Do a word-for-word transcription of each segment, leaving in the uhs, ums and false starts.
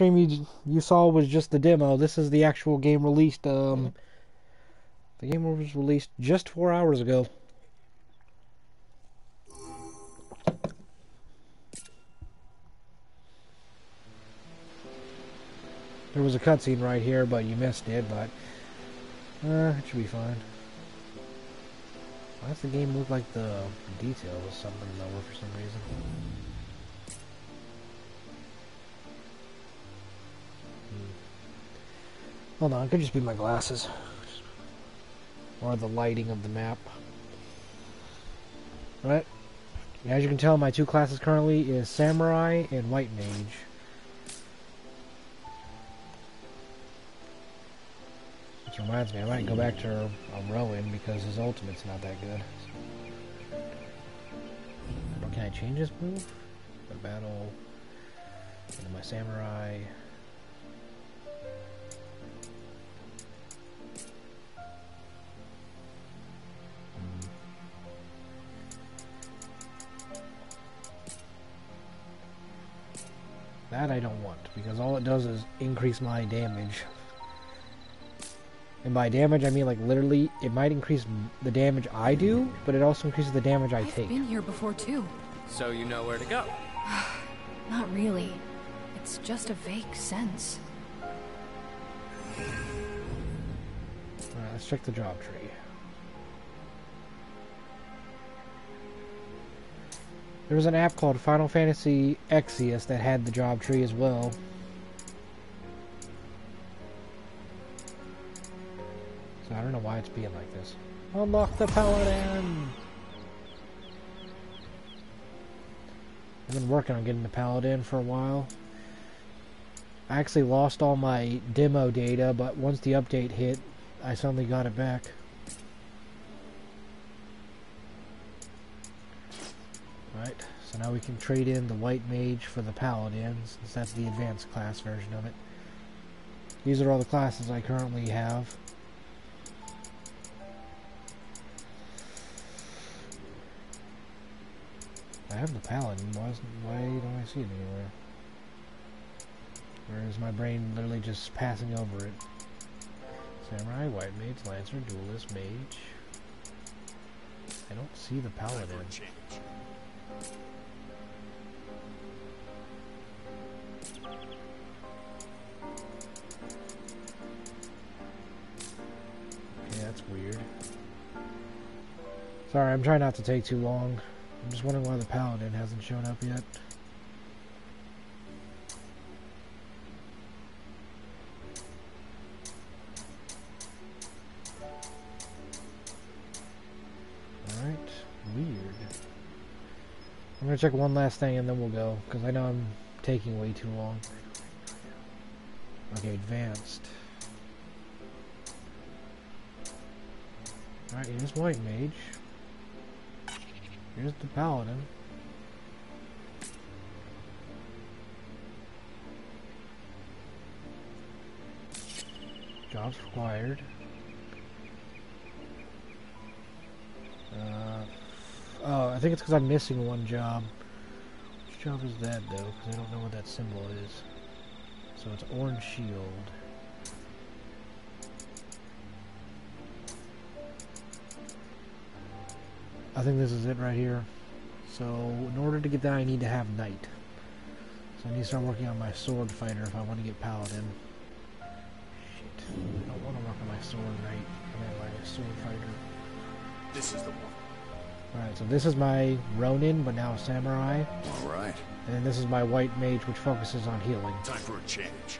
stream you you saw was just the demo. This is the actual game released. Um, the game was released just four hours ago. There was a cutscene right here, but you missed it. But uh, it should be fine. Why does the game look like the detail is something lower for some reason? Hmm. Hold on, it could just be my glasses. Or the lighting of the map. Right? As you can tell, my two classes currently is Samurai and White Mage. Which reminds me, I might go back to a Rowan because his ultimate's not that good. Or can I change this move? The battle into my Samurai. Hmm. That I don't want, because all it does is increase my damage. And by damage, I mean like literally, it might increase the damage I do, but it also increases the damage I I've take. I've been here before too. So you know where to go? Not really. It's just a vague sense. Alright, let's check the job tree. There was an app called Final Fantasy Exvius that had the job tree as well. So I don't know why it's being like this. Unlock the Paladin! I've been working on getting the Paladin for a while. I actually lost all my demo data, but once the update hit, I suddenly got it back. Right, so now we can trade in the White Mage for the Paladin, since that's the advanced class version of it. These are all the classes I currently have. I have the Paladin, why, isn't, why don't I see it anywhere? Or is my brain literally just passing over it? Samurai, White Mage, Lancer, Duelist, Mage. I don't see the Paladin. Okay, that's weird. Sorry, I'm trying not to take too long. I'm just wondering why the Paladin hasn't shown up yet. Alright, weird. I'm gonna check one last thing and then we'll go, because I know I'm taking way too long. Okay, advanced. Alright, here's White Mage. Here's the Paladin. Jobs required. Uh, oh, I think it's because I'm missing one job. Which job is that, though? Because I don't know what that symbol is. So it's Orange Shield. I think this is it right here. So, in order to get that, I need to have Knight. So I need to start working on my Sword Fighter if I want to get Paladin. Shit. I don't want to work on my Sword Knight. I mean, my Sword Fighter. This is the one. Alright, so this is my Ronin, but now Samurai. Alright. And then this is my White Mage, which focuses on healing. Time for a change.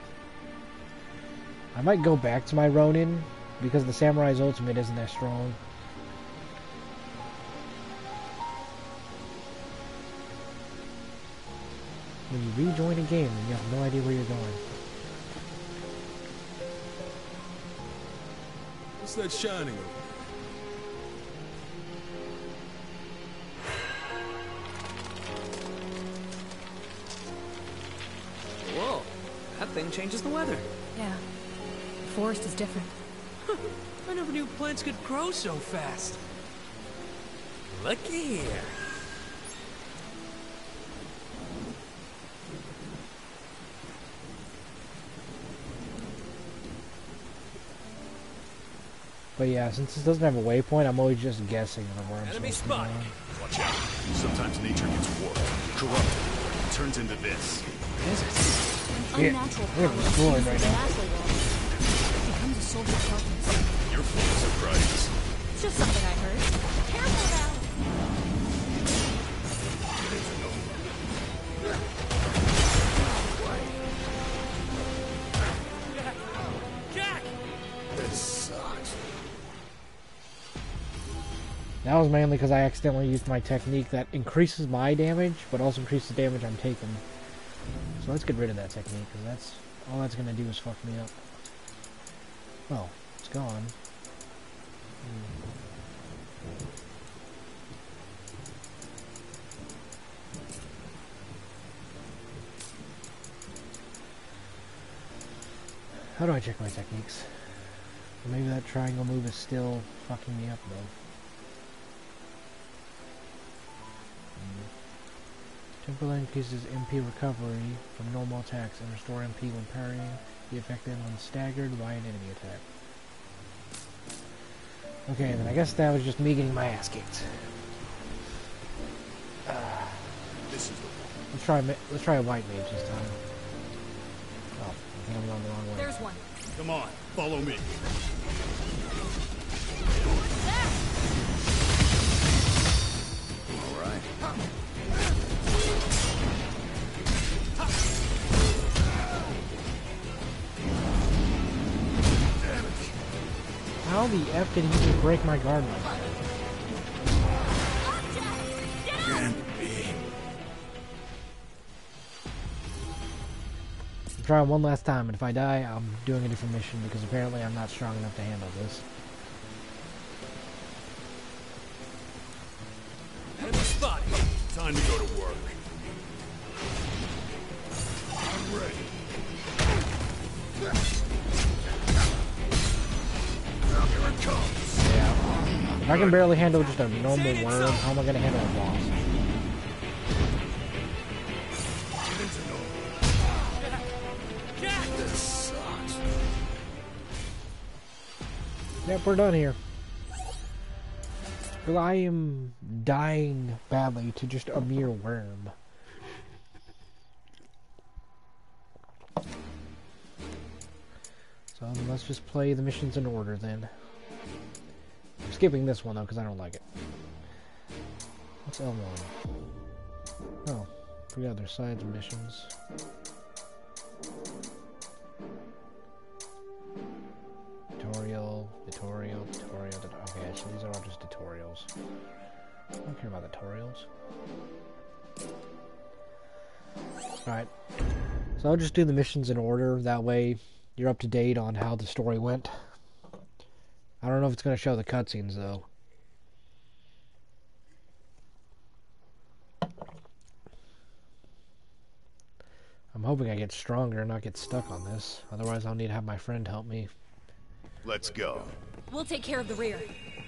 I might go back to my Ronin, because the Samurai's ultimate isn't that strong. When you rejoin a game, you have no idea where you're going. What's that shining over? Whoa, that thing changes the weather. Yeah. The forest is different. I never knew plants could grow so fast. Looky here. But yeah, since this doesn't have a waypoint, I'm always just guessing where I'm Enemy supposed to be spot. going. Watch out. Sometimes nature gets warped, corrupted, and turns into this. An Yeah, unnatural we're power destroyed fuses right the now. natural world. It becomes a source of darkness. You're full of surprises. It's just something I heard. Careful now! Jack! This sucks. That was mainly because I accidentally used my technique that increases my damage, but also increases the damage I'm taking. So let's get rid of that technique, because that's all that's going to do is fuck me up. Well, it's gone. Hmm. How do I check my techniques? Maybe that triangle move is still fucking me up, though. Temporarily increases M P recovery from normal attacks and restore M P when parrying the effect then when staggered by an enemy attack. Okay, then I guess that was just me getting my ass kicked. Uh, This is the one. let's try. ma- Let's try a white mage this time. Oh, I think I'm going the wrong way. There's one. Come on, follow me. All right. How the F did he even break my guard like that? Can't be. I'm trying one last time, and if I die, I'm doing a different mission because apparently I'm not strong enough to handle this. Enemy spot. Time to go to work. I'm ready. Here it comes. Yeah. If I can barely handle just a normal worm, how am I going to handle a boss? Get into normal. Jack! This sucks. Yep, we're done here. Well, I am dying badly to just a mere worm. So let's just play the missions in order then. I'm skipping this one though because I don't like it. What's L one? Oh, forgot their sides missions. Tutorial, tutorial, tutorial, tut- okay, so these are all just tutorials. I don't care about tutorials. Alright, so I'll just do the missions in order, that way you're up to date on how the story went. I don't know if it's going to show the cutscenes though. I'm hoping I get stronger and not get stuck on this, otherwise I'll need to have my friend help me. Let's go. We'll take care of the rear.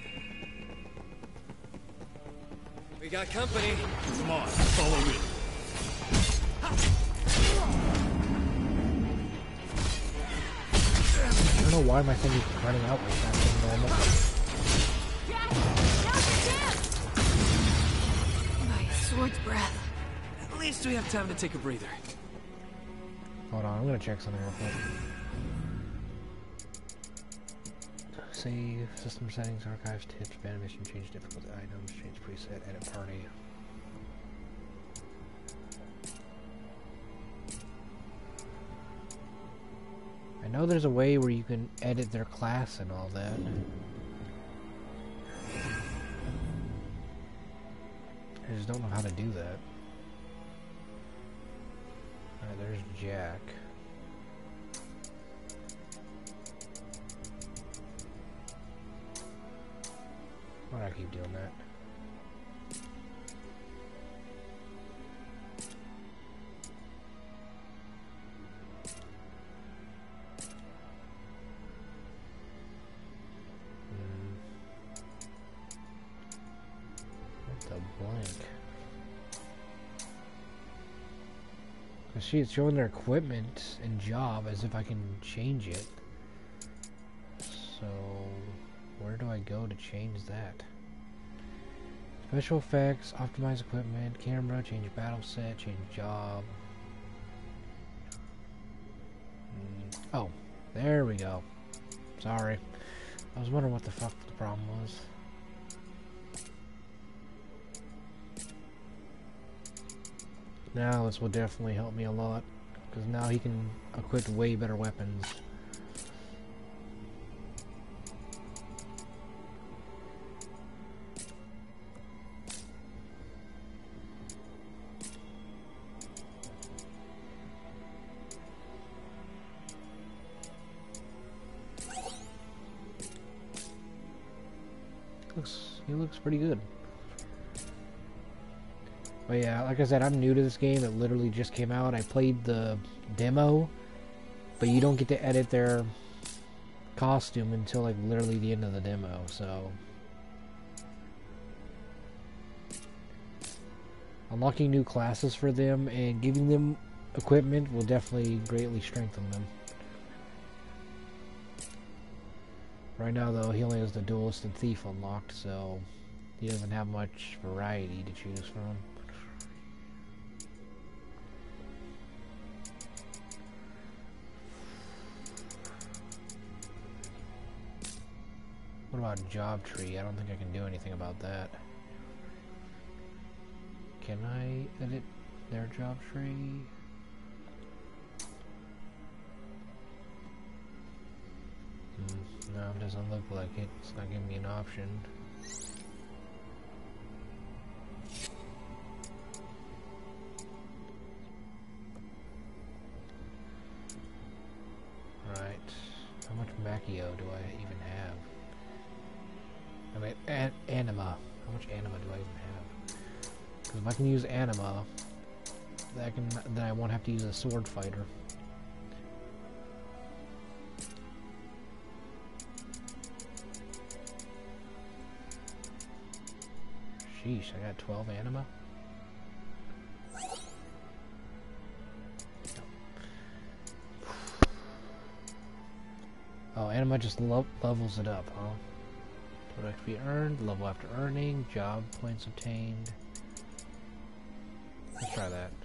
We got company. Come on, follow me. I don't know why my thing is running out like that than normal. My sword's breath. At least we have time to take a breather. Hold on, I'm gonna check something real quick. Save, system settings, archives, tips, ban mission, change difficulty items, change preset, edit party. I know there's a way where you can edit their class and all that. I just don't know how to do that. Alright, there's Jack. Why do I keep doing that? Hmm. What's a blank? See, it's showing their equipment and job as if I can change it. So... Where do I go to change that? Special effects, optimize equipment, camera, change battle set, change job. Mm, oh, there we go. Sorry. I was wondering what the fuck the problem was. Now this will definitely help me a lot, because now he can equip way better weapons. Looks, he looks pretty good. But yeah, like I said, I'm new to this game. It literally just came out. I played the demo, but you don't get to edit their costume until like literally the end of the demo, so unlocking new classes for them and giving them equipment will definitely greatly strengthen them. Right now though, he only has the Duelist and Thief unlocked, so he doesn't have much variety to choose from. What about job tree? I don't think I can do anything about that. Can I edit their job tree? Mm, no, it doesn't look like it. It's not giving me an option. Right. How much Macchio do I even have? I mean, an anima. How much anima do I even have? Because if I can use anima, that can then I won't have to use a sword fighter. Sheesh, I got twelve anima. Oh, anima just lo levels it up, huh? Total X P earned, level after earning, job points obtained. Let's try that.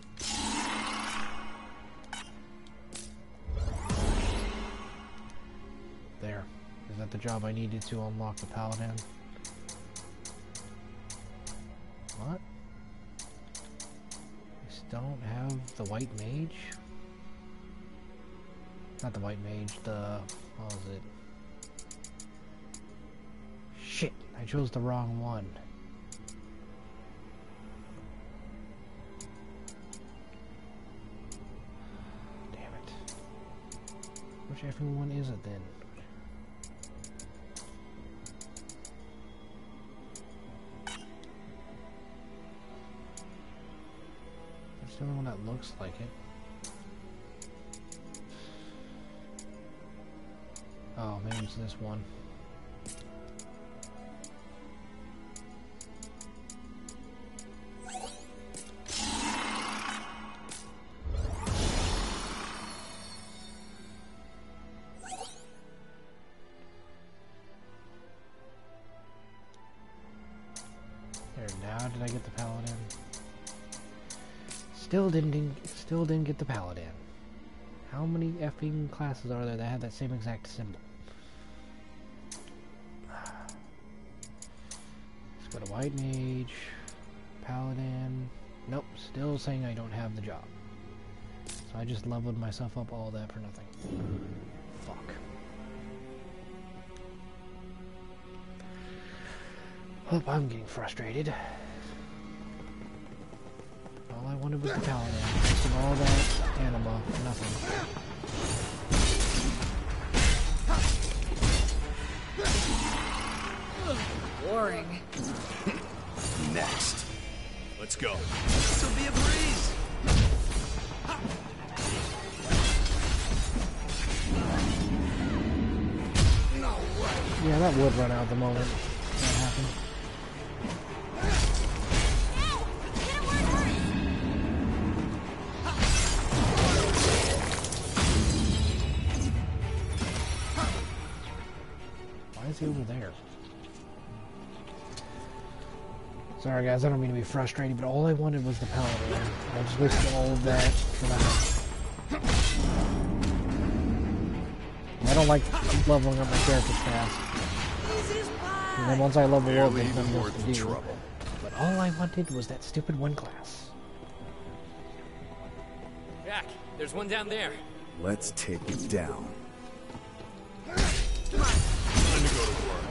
There. Is that the job I needed to unlock the Paladin? What? I still don't have the White Mage? Not the White Mage, the... what was it? Shit, I chose the wrong one. Damn it. Which effing one is it then? That's the only one that looks like it. Oh, maybe it's this one. There, now did I get the Paladin? Still didn't, still didn't get the Paladin. How many effing classes are there that have that same exact symbol? Let's go to White Mage, Paladin. Nope, still saying I don't have the job. So I just leveled myself up all that for nothing. Fuck. Hope I'm getting frustrated. All I wanted was the Paladin. Wasting all that anima for nothing. Boring. Next. Let's go. This'll be a breeze. Yeah, that would run out at the moment. That happened. Why is he over there? Sorry guys, I don't mean to be frustrated, but all I wanted was the paladin. I just wasted all of that for nothing. I don't like leveling up my characters fast. And then once I level up, there's nothing else to do. But all I wanted was that stupid one class. Jack, there's one down there. Let's take it down. Time to go to work.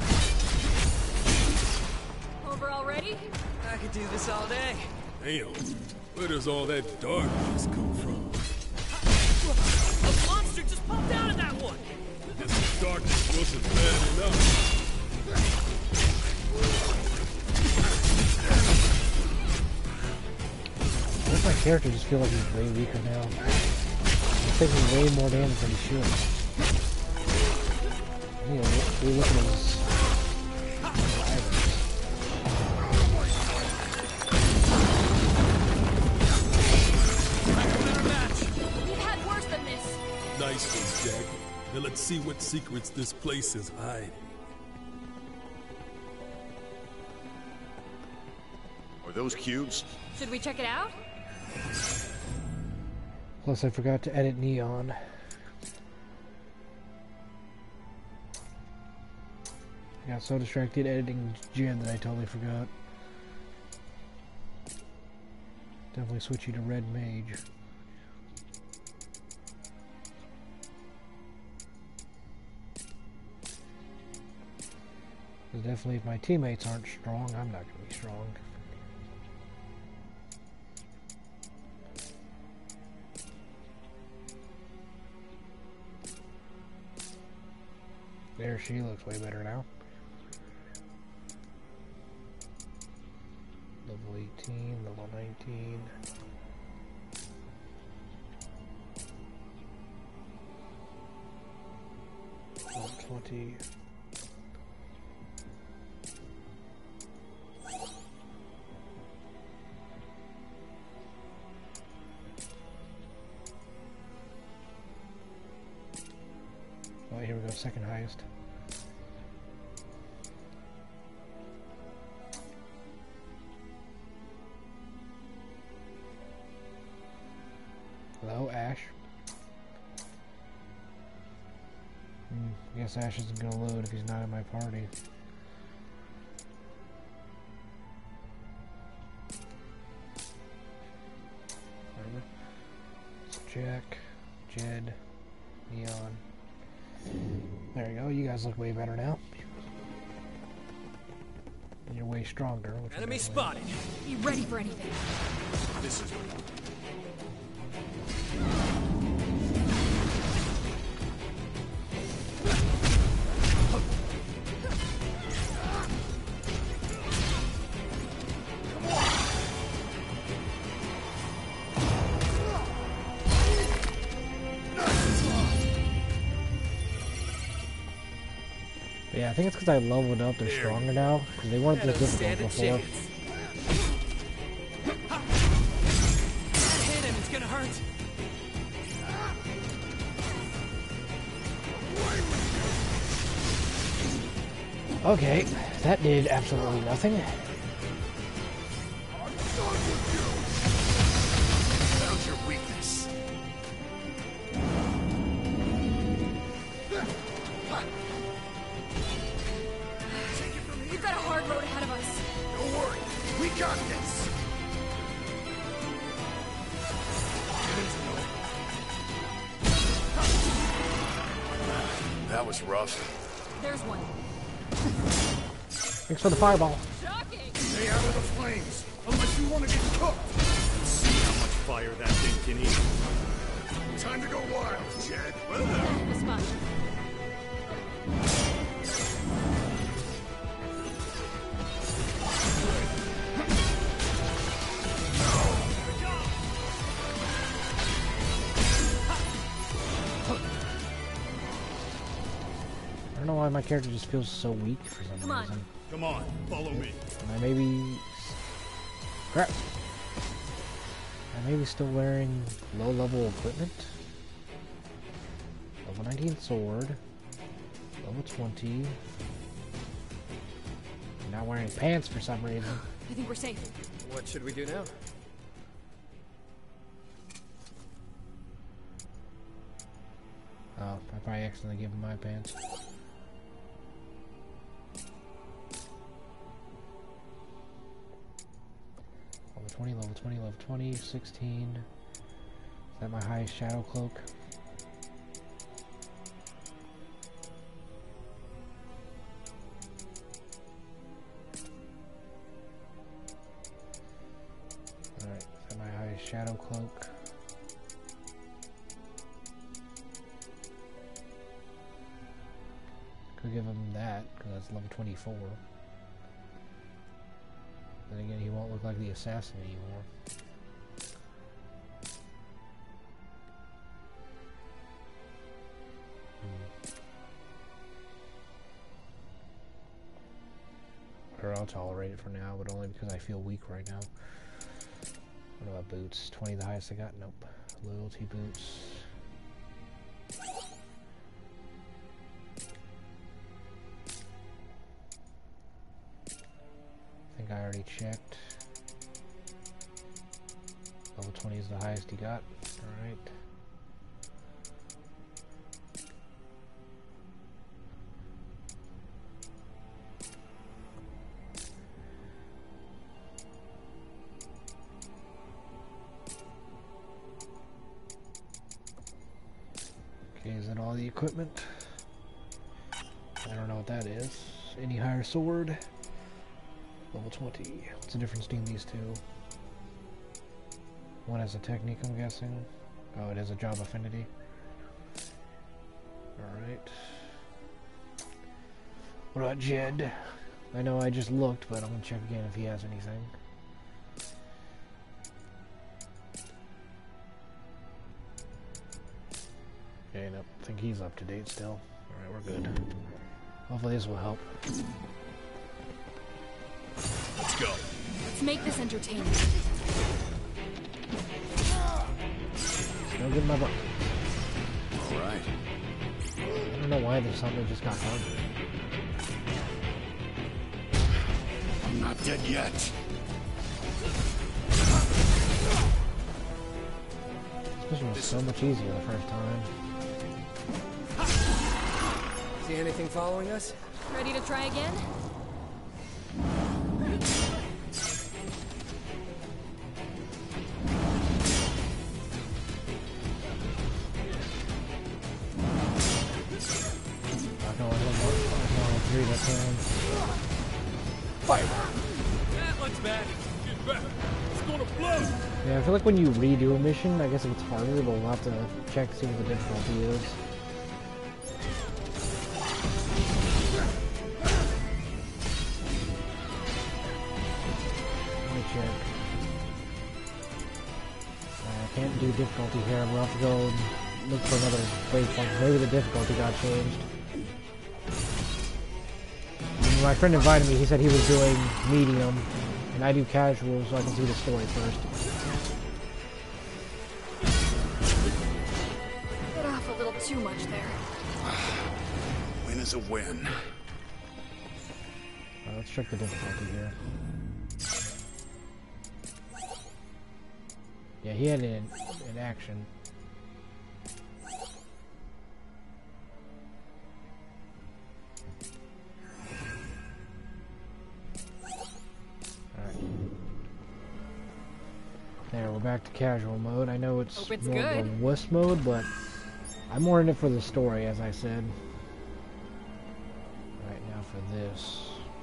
Over already? I could do this all day. Damn, where does all that darkness come from? A monster just popped out of that one! Guess the darkness wasn't bad enough. Why does my character just feel like he's way weaker now? He's taking way more damage than he should. You know, we look at his items. We've had worse than this. Nice one, Jack. Now let's see what secrets this place is hiding. Are those cubes? Should we check it out? Plus, I forgot to edit Neon. I got so distracted editing Jin that I totally forgot. Definitely switch you to Red Mage. Because definitely if my teammates aren't strong, I'm not going to be strong. There, she looks way better now. Level eighteen, level nineteen. Level twenty. Oh, here we go, second highest. Hello, Ash. Hmm, I guess Ash isn't gonna load if he's not in my party. Whatever. It's Jack, Jed, Neon. There you go, you guys look way better now. And you're way stronger. Which Enemy is spotted. Be ready for anything. This is... Yeah, I think it's because I leveled up, they're stronger now. Because they weren't this difficult before. Hit him, it's gonna hurt. Okay, that did absolutely nothing. Found your weakness. We've got a hard road ahead of us. Don't worry, we got this. That was rough. There's one. Thanks for the fireball. Shocking! Stay out of the flames, unless you want to get cooked. Let's see how much fire that thing can eat. Time to go wild, Jed. The spot. I don't know why my character just feels so weak for some Come on. reason. Come on, follow me. Am I maybe... Crap! I may be still wearing low-level equipment. Level nineteen sword. Level twenty. not wearing pants for some reason. I think we're safe. What should we do now? Oh, I probably accidentally gave him my pants. Level twenty, level twenty, level twenty, sixteen. Is that my highest shadow cloak? Alright, is that my highest shadow cloak? Could give him that, because that's level twenty-four. Then again, he won't look like the assassin anymore. Hmm. Or I'll tolerate it for now, but only because I feel weak right now. What about boots? twenty the highest I got? Nope. Loyalty boots. I think I already checked. Level twenty is the highest he got. Alright. Okay, is that all the equipment? I don't know what that is. Any higher sword? Level twenty. What's the difference between these two? One has a technique, I'm guessing. Oh, it has a job affinity. Alright. What about Jed? I know I just looked, but I'm gonna check again if he has anything. Okay, nope. I think he's up to date still. Alright, we're good. Hopefully this will help. Let's go. Let's make this entertaining. Still good in my book. All right. I don't know why there's something just got hungry. I'm not dead yet. This mission was so much easier the first time. See anything following us? Ready to try again? That looks bad. Get back. It's gonna blow. Yeah, I feel like when you redo a mission, I guess it gets harder, but we'll have to check to see what the difficulty is. Let me check. Uh, I can't do difficulty here. We'll have to go look for another waypoint. Maybe the difficulty got changed. My friend invited me, he said he was doing medium, and I do casual so I can see the story first. Bit off a little too much there. Win is a win. Uh, let's check the difficulty here. Yeah, he had it in, in action. There, we're back to casual mode. I know it's, Hope it's more of a good. wuss mode, but I'm more in it for the story, as I said. Right now for this.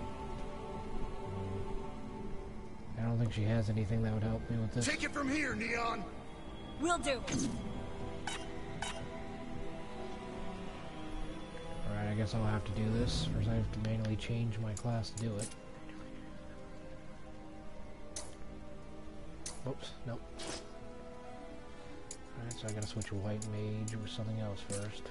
I don't think she has anything that would help me with this. Take it from here, Neon. Will do. Alright, I guess I'll have to do this. First I have to manually change my class to do it. Oops, nope. Alright, so I gotta switch a white mage or something else first.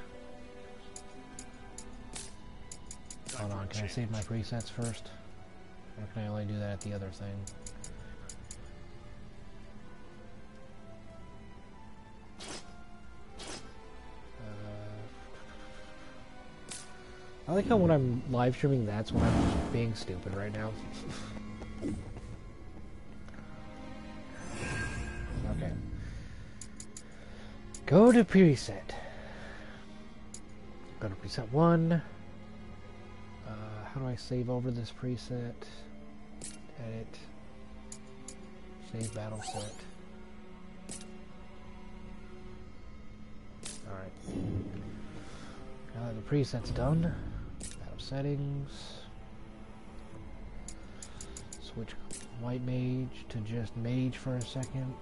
Hold on, can I save my presets first? Or can I only do that at the other thing? Uh, I like how when I'm live streaming, that's when I'm just being stupid right now. Okay. Go to preset. Go to preset one. Uh, how do I save over this preset? Edit. Save battle set. Alright. Now that the preset's done, battle settings. Switch white mage to just mage for a second.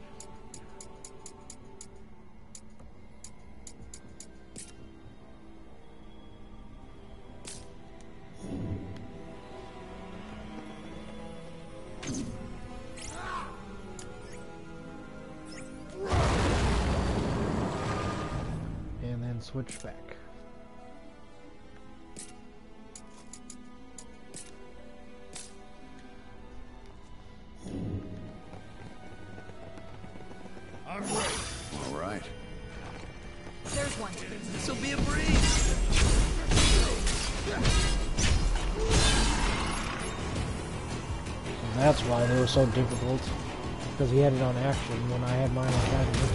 And then switch back. I'm ready. All right. There's one. This'll be a breeze. And that's why they were so difficult. Because he had it on action when I had mine on casual.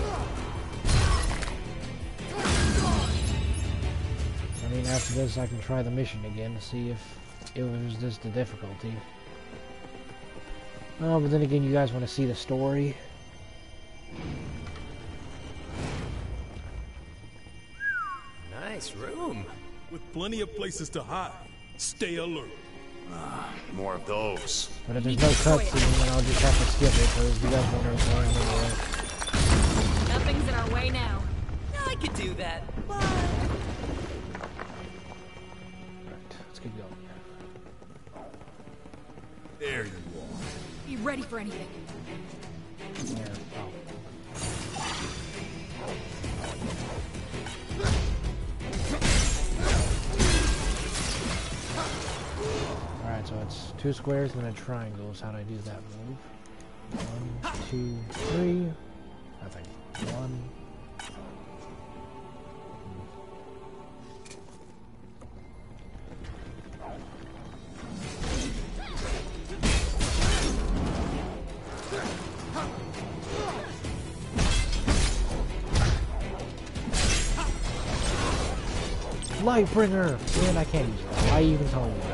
I mean, after this I can try the mission again to see if it was just the difficulty. Oh, but then again, you guys want to see the story. Nice room. With plenty of places to hide. Stay alert. Ah, more of those. But if there's no cutscene, then I'll just have to skip it, because you guys won't understand anyway. Nothing's in our way now. I could do that. But... Right, let's keep going. There you are. Be ready for anything. There. Oh. Alright, so it's two squares and then a triangle is how I do that move. One, two, three. Nothing. One. Lightbringer! Man, I can't use it. Why are you even telling me that?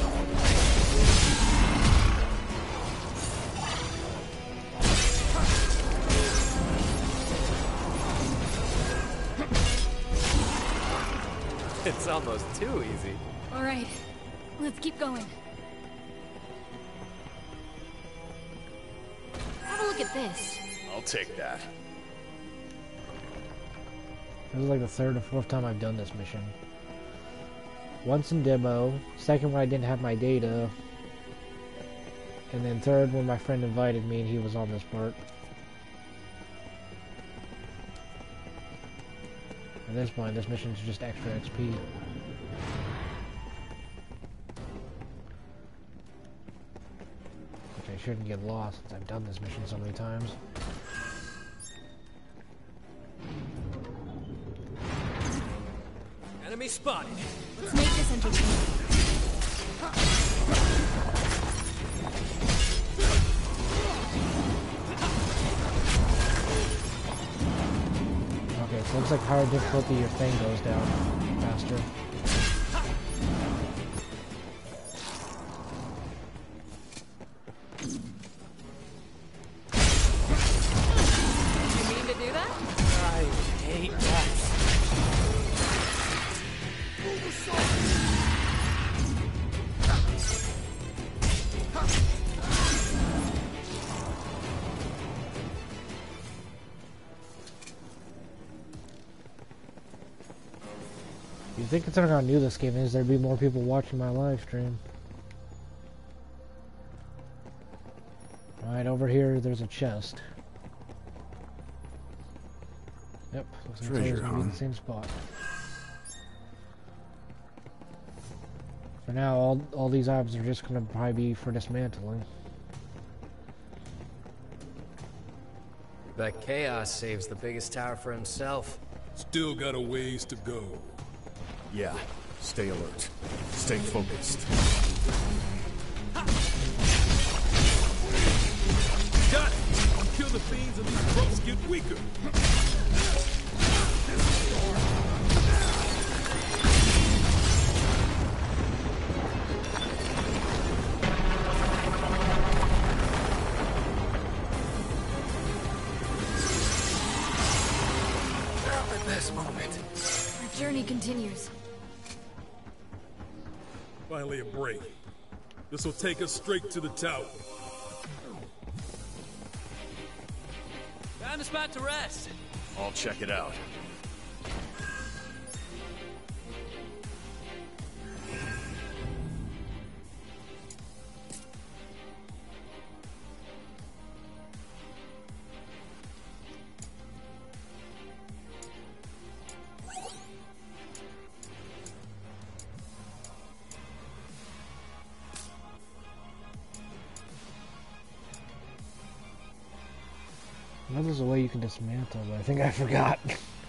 It's almost too easy. All right, let's keep going. Have a look at this. I'll take that. This is like the third or fourth time I've done this mission. Once in demo, second when I didn't have my data, and then third when my friend invited me and he was on this part. At this point, this mission's just extra X P. Which I shouldn't get lost since I've done this mission so many times. Enemy spotted. Let's make this entertaining. Okay, so it looks like higher difficulty your thing goes down faster. You mean to do that? I hate that. You'd think considering how new this game is, there'd be more people watching my live stream. Alright, over here, there's a chest. Yep, looks like it's always Treasure, gonna be in huh? the same spot. For now, all, all these items are just gonna probably be for dismantling. Bet Chaos saves the biggest tower for himself. Still got a ways to go. Yeah, Stay alert. Stay focused. Got it! Kill the fiends and these ropes get weaker. This moment. Our journey continues. Finally a break. This will take us straight to the tower. Found a spot to rest. I'll check it out. I know there's a way you can dismantle, but I think I forgot.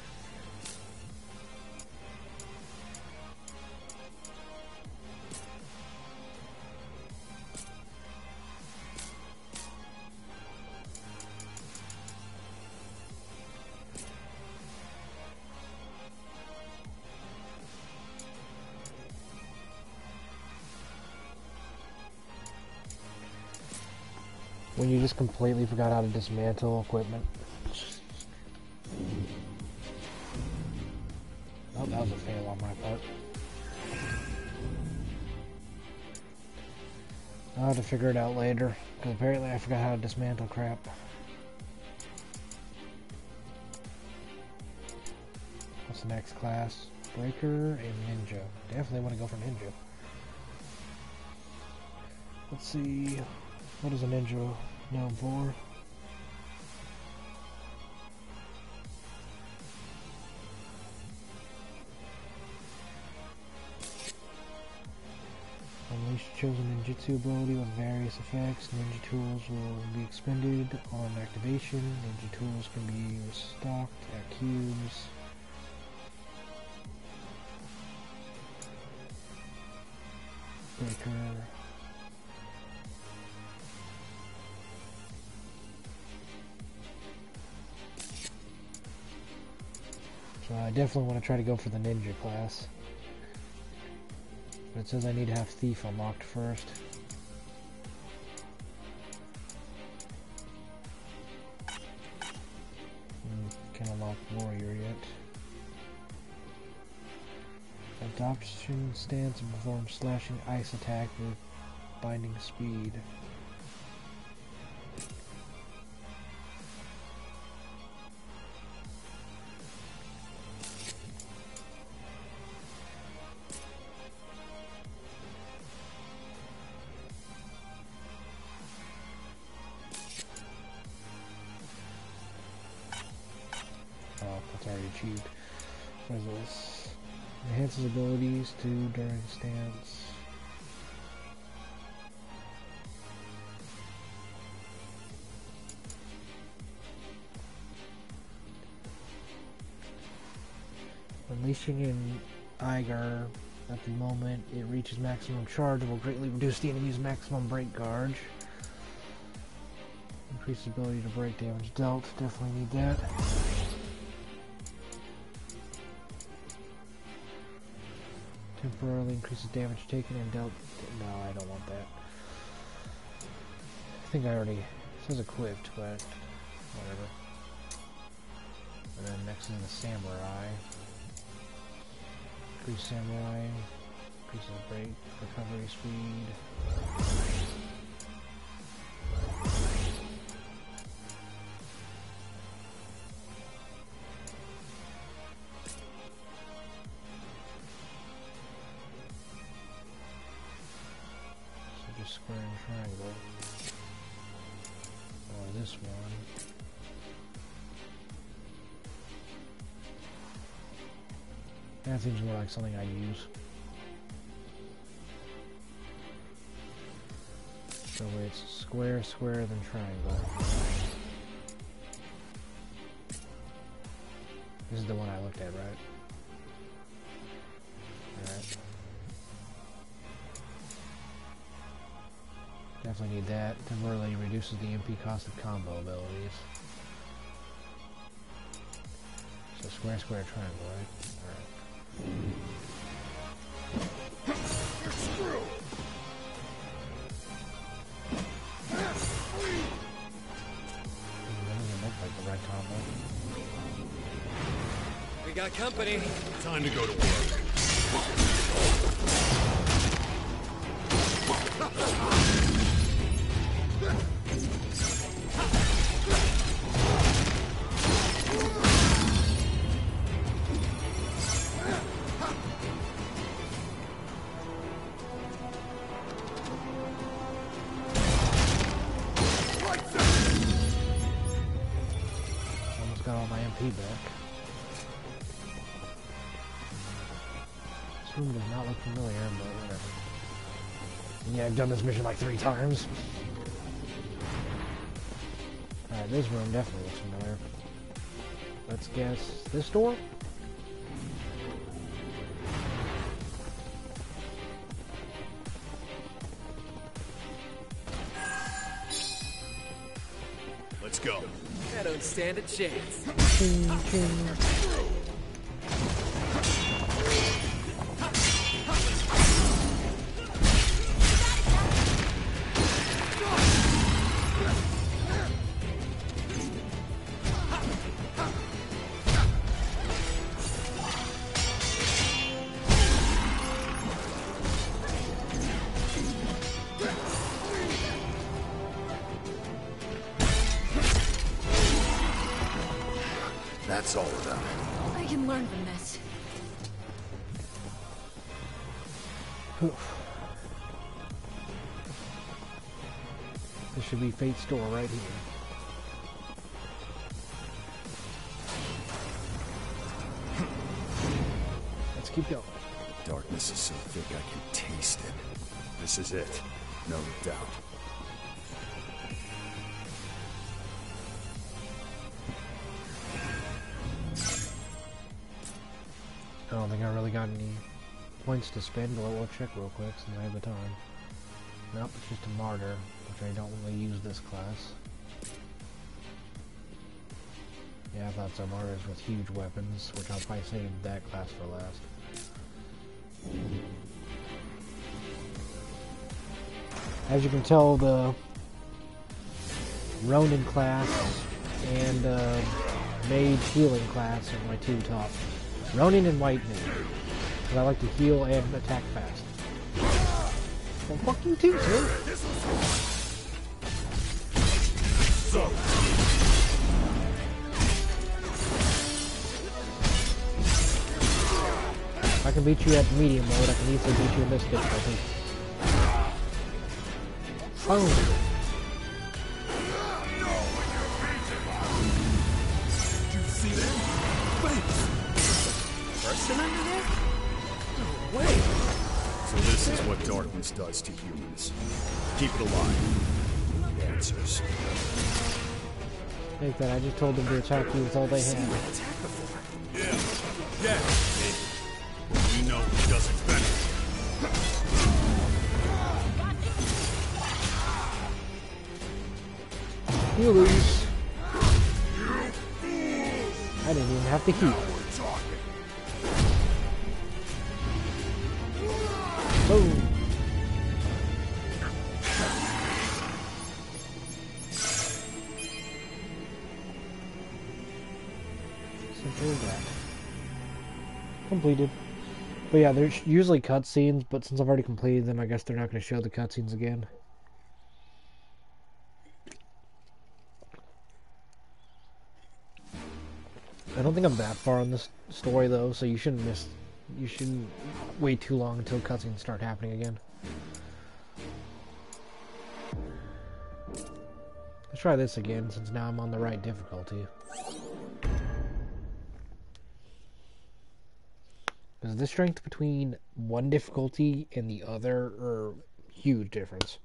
When you just completely forgot how to dismantle equipment. Oh, that was a fail on my part. I'll have to figure it out later, because apparently I forgot how to dismantle crap. What's the next class? Breaker and Ninja. Definitely want to go for Ninja. Let's see. What is a Ninja known for? Unleash chosen ninjutsu ability with various effects. Ninja tools will be expended on activation. Ninja tools can be restocked at cubes. Breaker. So I definitely want to try to go for the ninja class. But it says I need to have Thief unlocked first. Mm, can't unlock Warrior yet. Adoption stance and perform slashing ice attack with binding speed. Achieved. What is this? Enhances abilities to during stance. Unleashing an Eiger at the moment it reaches maximum charge will greatly reduce the enemy's maximum break gauge. Increase the ability to break damage dealt. Definitely need that. Temporarily increases damage taken and dealt. No, I don't want that. I think I already. It says equipped, but whatever. And then next is the Samurai. Increase Samurai. Increases break recovery speed. Square and triangle. Or this one. That seems more like something I use. So it's square, square, then triangle. This is the one I looked at, right? Alright. Definitely need that. Temporarily reduces the M P cost of combo abilities. So square, square, triangle, right? Alright. Screw! That doesn't look like the right combo. We got company. Time to go to work. Almost got all my M P back. This room does not look familiar, but whatever. And yeah, I've done this mission like three times. Alright, this room definitely looks familiar. Let's guess this door? Let's go. I don't stand a chance. Ching, ching. That's all of them. I can learn from this. This should be Fate's door right here. Let's keep going. Darkness is so thick I can taste it. This is it. No doubt. I don't think I really got any points to spend, but we'll check real quick since I have the time. Nope, it's just a martyr, which I don't really use this class. Yeah, I thought so. Martyrs with huge weapons, which I'll probably save that class for last. As you can tell, the Ronin class and uh, Mage healing class are my two top. Ronin and White Mage, because I like to heal and attack fast. Well, fuck you too, sir. So. If I can beat you at medium mode, I can easily beat you in this difficulty. Boom! Did you see that? Face! Person under there? No way. So this is what darkness does to humans. Keep it alive. Answers. Take that, I just told them to attack you with all they Seen had. that attack before. Yeah. Yeah. We know who does it better. You lose. I didn't even have to heal. We're talking. Boom! Simple as that. Completed. But yeah, there's usually cutscenes, but since I've already completed them, I guess they're not going to show the cutscenes again. I don't think I'm that far in this story though, so you shouldn't miss. You shouldn't wait too long until cutscenes start happening again. Let's try this again, since now I'm on the right difficulty. Because the strength between one difficulty and the other are huge difference.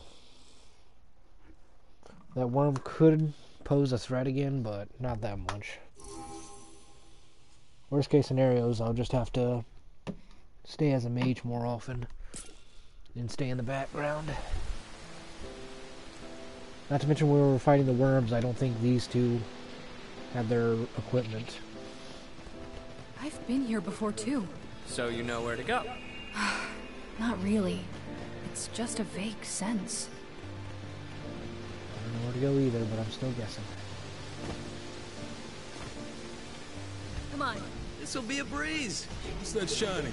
That worm could pose a threat again, but not that much. Worst case scenarios, I'll just have to stay as a mage more often and stay in the background. Not to mention when we were fighting the worms, I don't think these two had their equipment. I've been here before too. So you know where to go. Not really. It's just a vague sense. I don't know where to go either, but I'm still guessing. Come on. This'll be a breeze. What's that shining?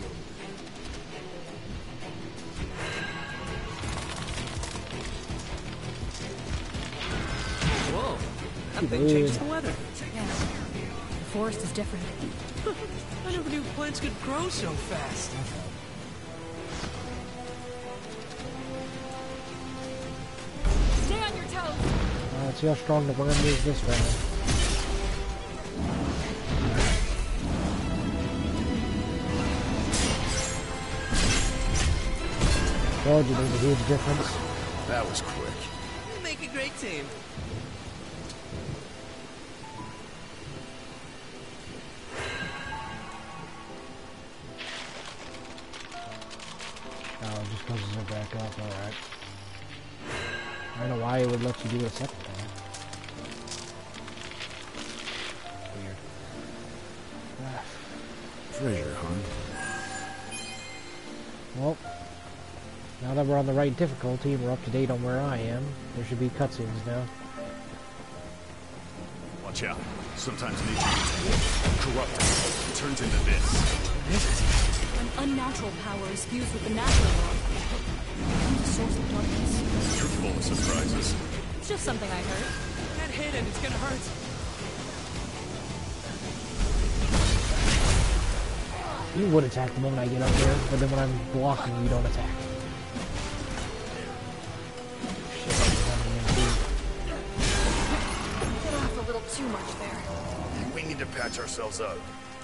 Whoa. That thing changes the weather. Yeah. The forest is different. I never knew plants could grow so fast. Stay on your toes! Uh, let's see how strong the worm is this round. Told you there's a huge difference. That was quick. You make a great team. Oh, it just closes it back up, alright. I don't know why it would let you do it a second time. Weird. Ah. Treasure hunt. Well, now that we're on the right difficulty and we're up to date on where I am, there should be cutscenes now. Watch out. Sometimes nature gets corrupted and turns into this. When unnatural power is fused with the natural world, it becomes a source of darkness. You're full of surprises. It's just something I heard. Get hit and it's gonna hurt. You would attack the moment I get up there, but then when I'm blocking, you don't attack. Shit, I'm running into you. Get off a little too much there. We need to patch ourselves up.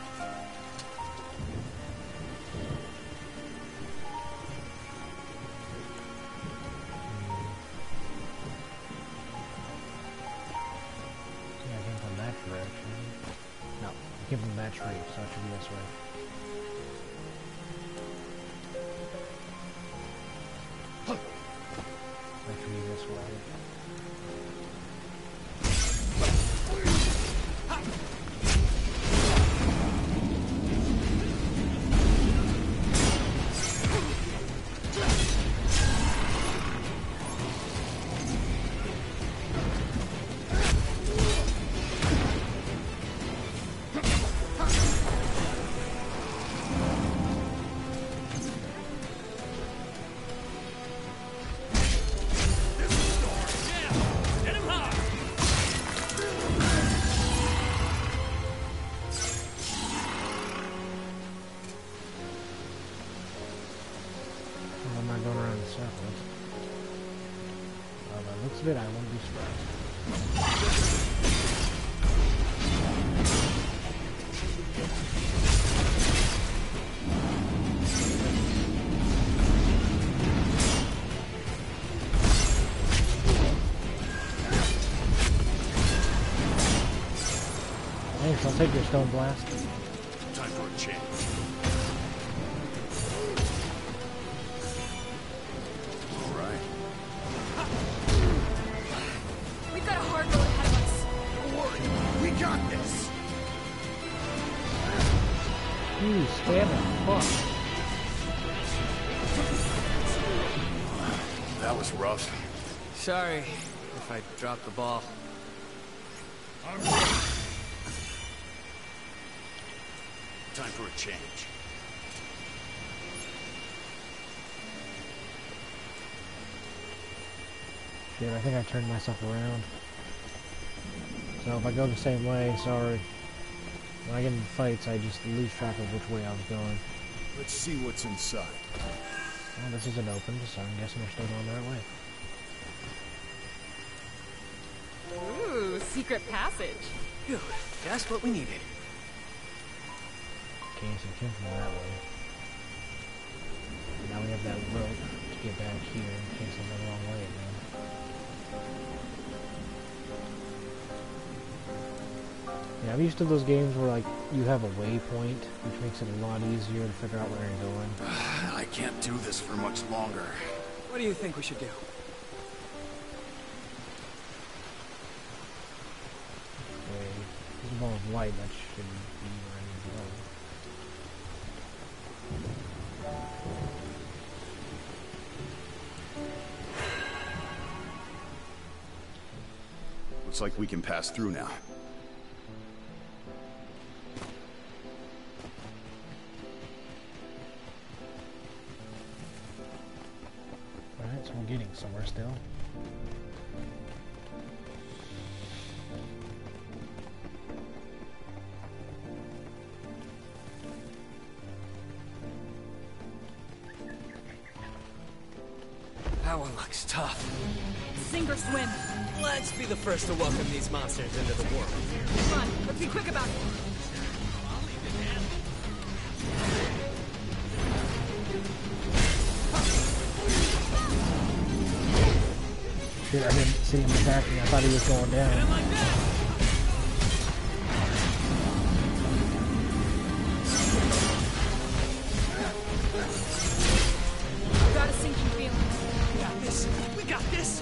Yeah, I came from that direction. No, I came from that tree, so it should be this way. That should be this way. Hit him hard! Well, I'm not going around in circles. Well, by the looks of it, I won't be surprised. Thanks, I'll take your stone blast. Time for a change. All right. We've got a hard road ahead of us. Don't worry. We got this. You stand the fuck. That was rough. Sorry if I dropped the ball. Time for a change. Shit, I think I turned myself around. So if I go the same way, sorry. When I get in fights, I just lose track of which way I was going. Let's see what's inside. Well, this isn't open, so I'm guessing we're still going the right way. Ooh, secret passage. Phew, just what we needed. Okay, so we came from that way. Now we have that rope to get back here in case I'm the wrong way again. Yeah, I'm used to those games where, like, you have a waypoint, which makes it a lot easier to figure out where you're going. I can't do this for much longer. What do you think we should do? level of light, that shouldn't be ready to go. Looks like we can pass through now. Alright, so we're getting somewhere still. That one looks tough. Sink or swim. Let's be the first to welcome these monsters into the world. Come on, let's be quick about it. Shit, I didn't see him attacking. I thought he was going down. Got a sinking feeling. We got this. We got this.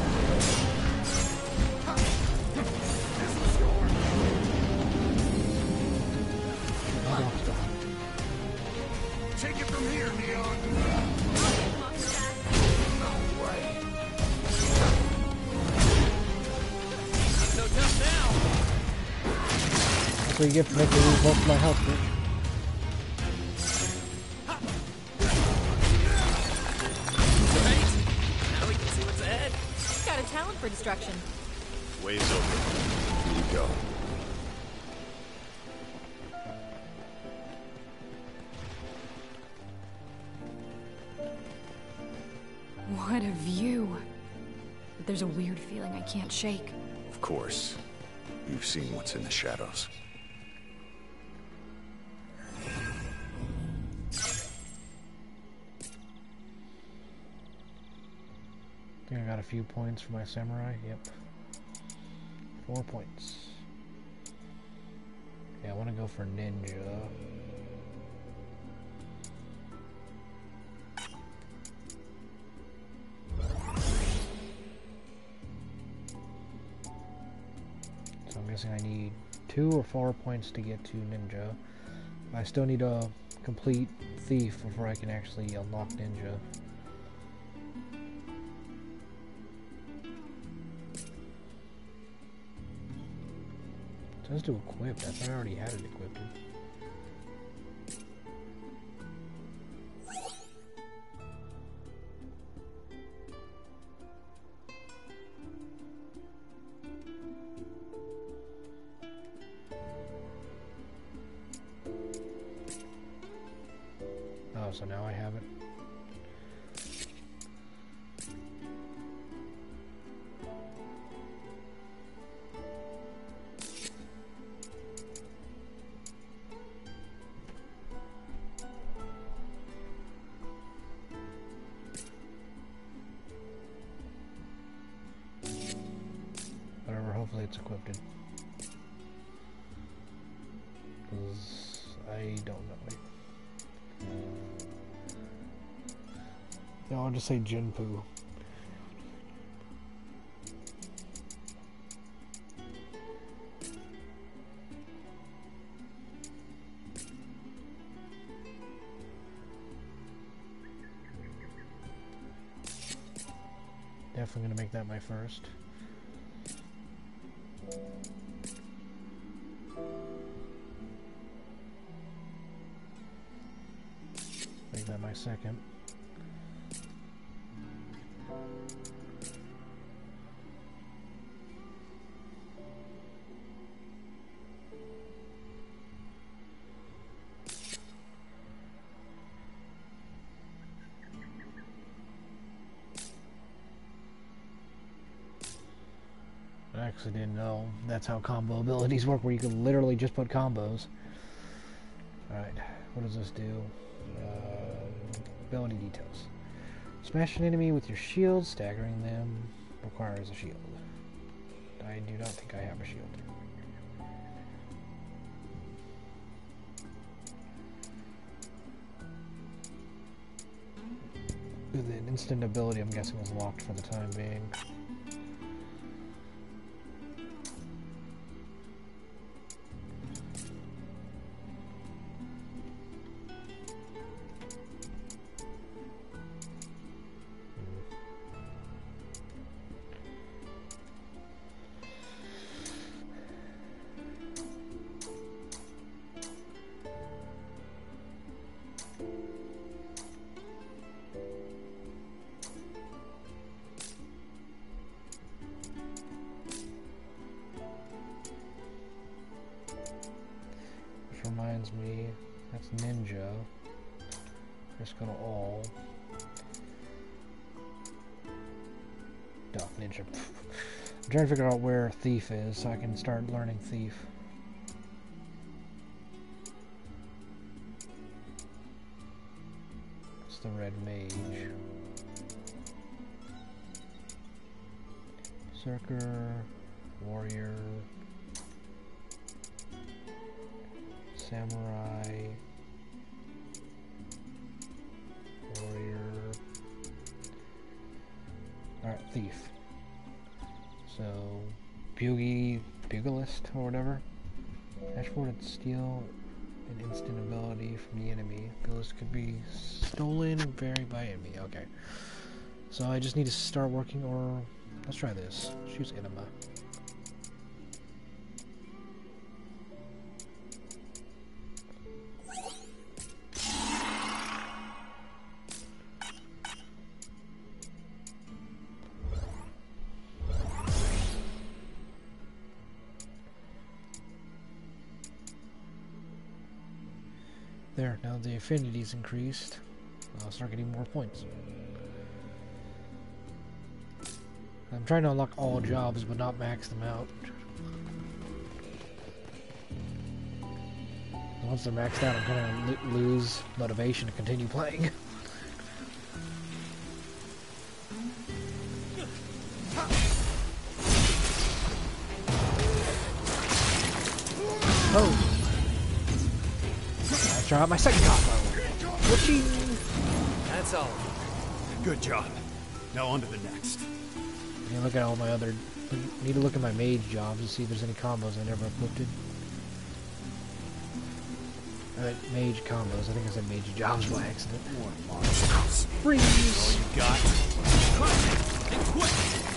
Take it from here, Neon. No way. No tough now. That's what you get for making me lose most of my health, bitch. Right? Now we can see what's ahead. Got a talent for destruction. Ways open. Here we go. What a view. But there's a weird feeling I can't shake. Of course. You've seen what's in the shadows. I think I got a few points for my samurai. Yep. Four points. Yeah, I want to go for ninja. So I'm guessing I need two or four points to get to ninja. I still need a complete thief before I can actually unlock ninja. It says to equip. I thought I already had it equipped. Oh, so now I have it. Whatever, hopefully it's equipped. Because I don't know. Wait. No, I'll just say Jinpu. Definitely gonna make that my first. Make that my second. I actually didn't know that's how combo abilities work, where you can literally just put combos. Alright, what does this do? Uh, ability details. Smash an enemy with your shield, staggering them requires a shield. I do not think I have a shield. The instant ability, I'm guessing, is locked for the time being. Which reminds me, that's Ninja. Just go to all. Duh, Ninja. I'm trying to figure out where Thief is so I can start learning Thief. It's the Red Mage. Berserker, Warrior, Samurai, Warrior. Alright, Thief. So, Bugie, Bugleist, or whatever. Dashboard and steal an instant ability from the enemy. Bugleist could be stolen and buried by enemy. Okay. So I just need to start working, or let's try this. Choose Enema. There, now the affinity's increased. I'll start getting more points. I'm trying to unlock all jobs, but not max them out. Once they're maxed out, I'm gonna lo lose motivation to continue playing. Oh! Let's try out my second combo. Whoopsie! That's all. Good job. Now on to the next. I look at all my other. Need to look at my mage jobs and see if there's any combos I never equipped. Alright, mage combos. I think I said mage jobs by accident. More monsters. Freeze! All you got? And quick!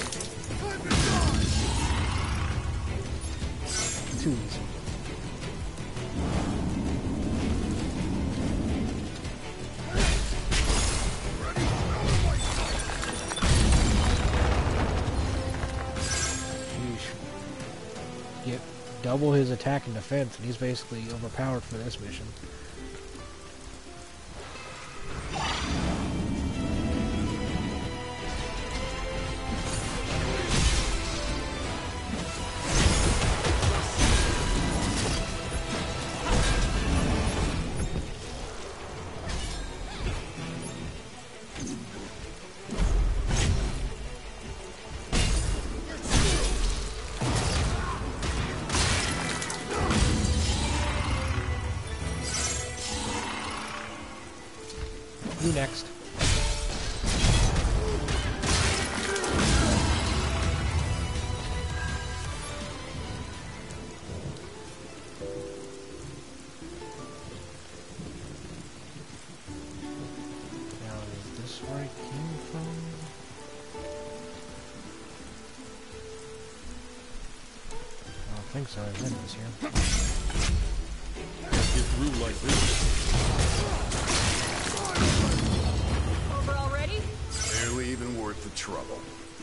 Too easy. Double his attack and defense, and he's basically overpowered for this mission. You next. Now, is this where I came from? I don't think so. I've been this here. Get through like this. Over already? Barely even worth the trouble.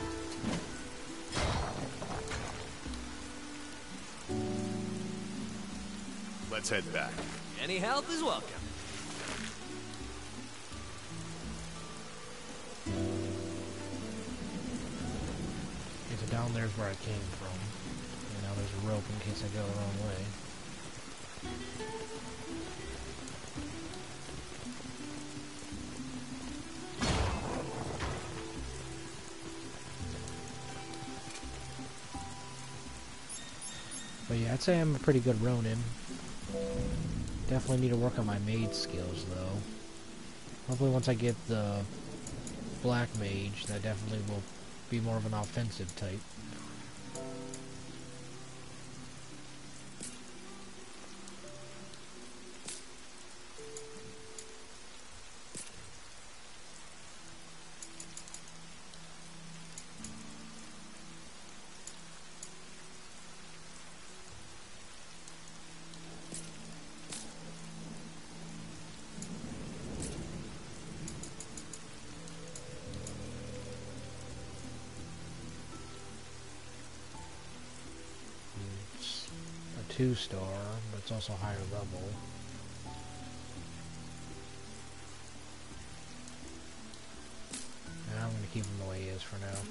Let's head back. Any help is welcome. Okay, so down there's where I came from. And now there's a rope in case I go the wrong way. But yeah, I'd say I'm a pretty good Ronin. Definitely need to work on my mage skills, though. Hopefully once I get the Black Mage, that definitely will be more of an offensive type. two star, but it's also higher level. Now I'm going to keep him the way he is for now.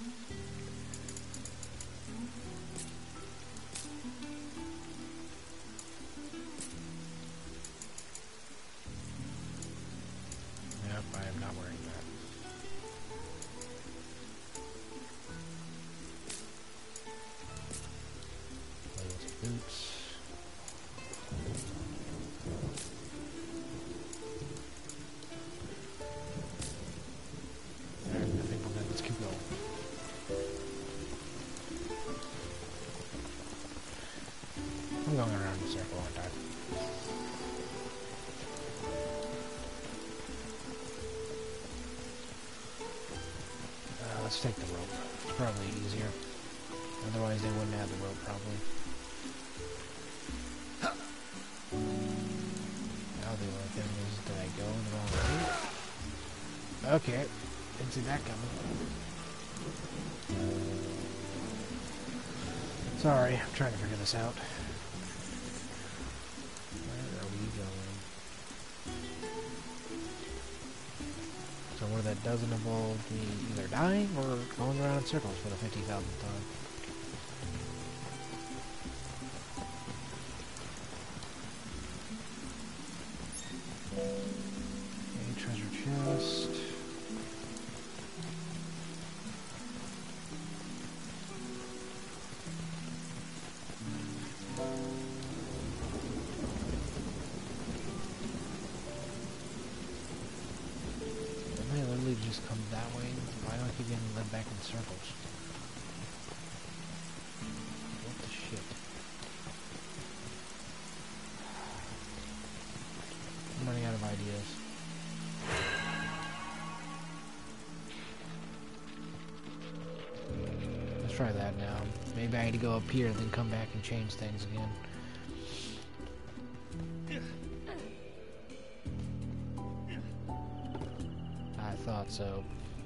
Yep, I am not wearing that. Those boots. Alright, I think we're good. Let's keep going. I'm going around in a circle, aren't I? Uh, let's take the rope. It's probably easier. Otherwise, they wouldn't have the rope, probably. Now the only thing is, did I go in the wrong way? Okay. Didn't see that coming. Sorry, I'm trying to figure this out. Where are we going? So where that doesn't involve me either dying or going around in circles for the fifty thousandth time. Okay, treasure chest. Am I literally just come that way? Why do I keep getting led back in circles? What the shit? I'm running out of ideas. Let's try that now. Maybe I need to go up here and then come back and change things again. I thought so.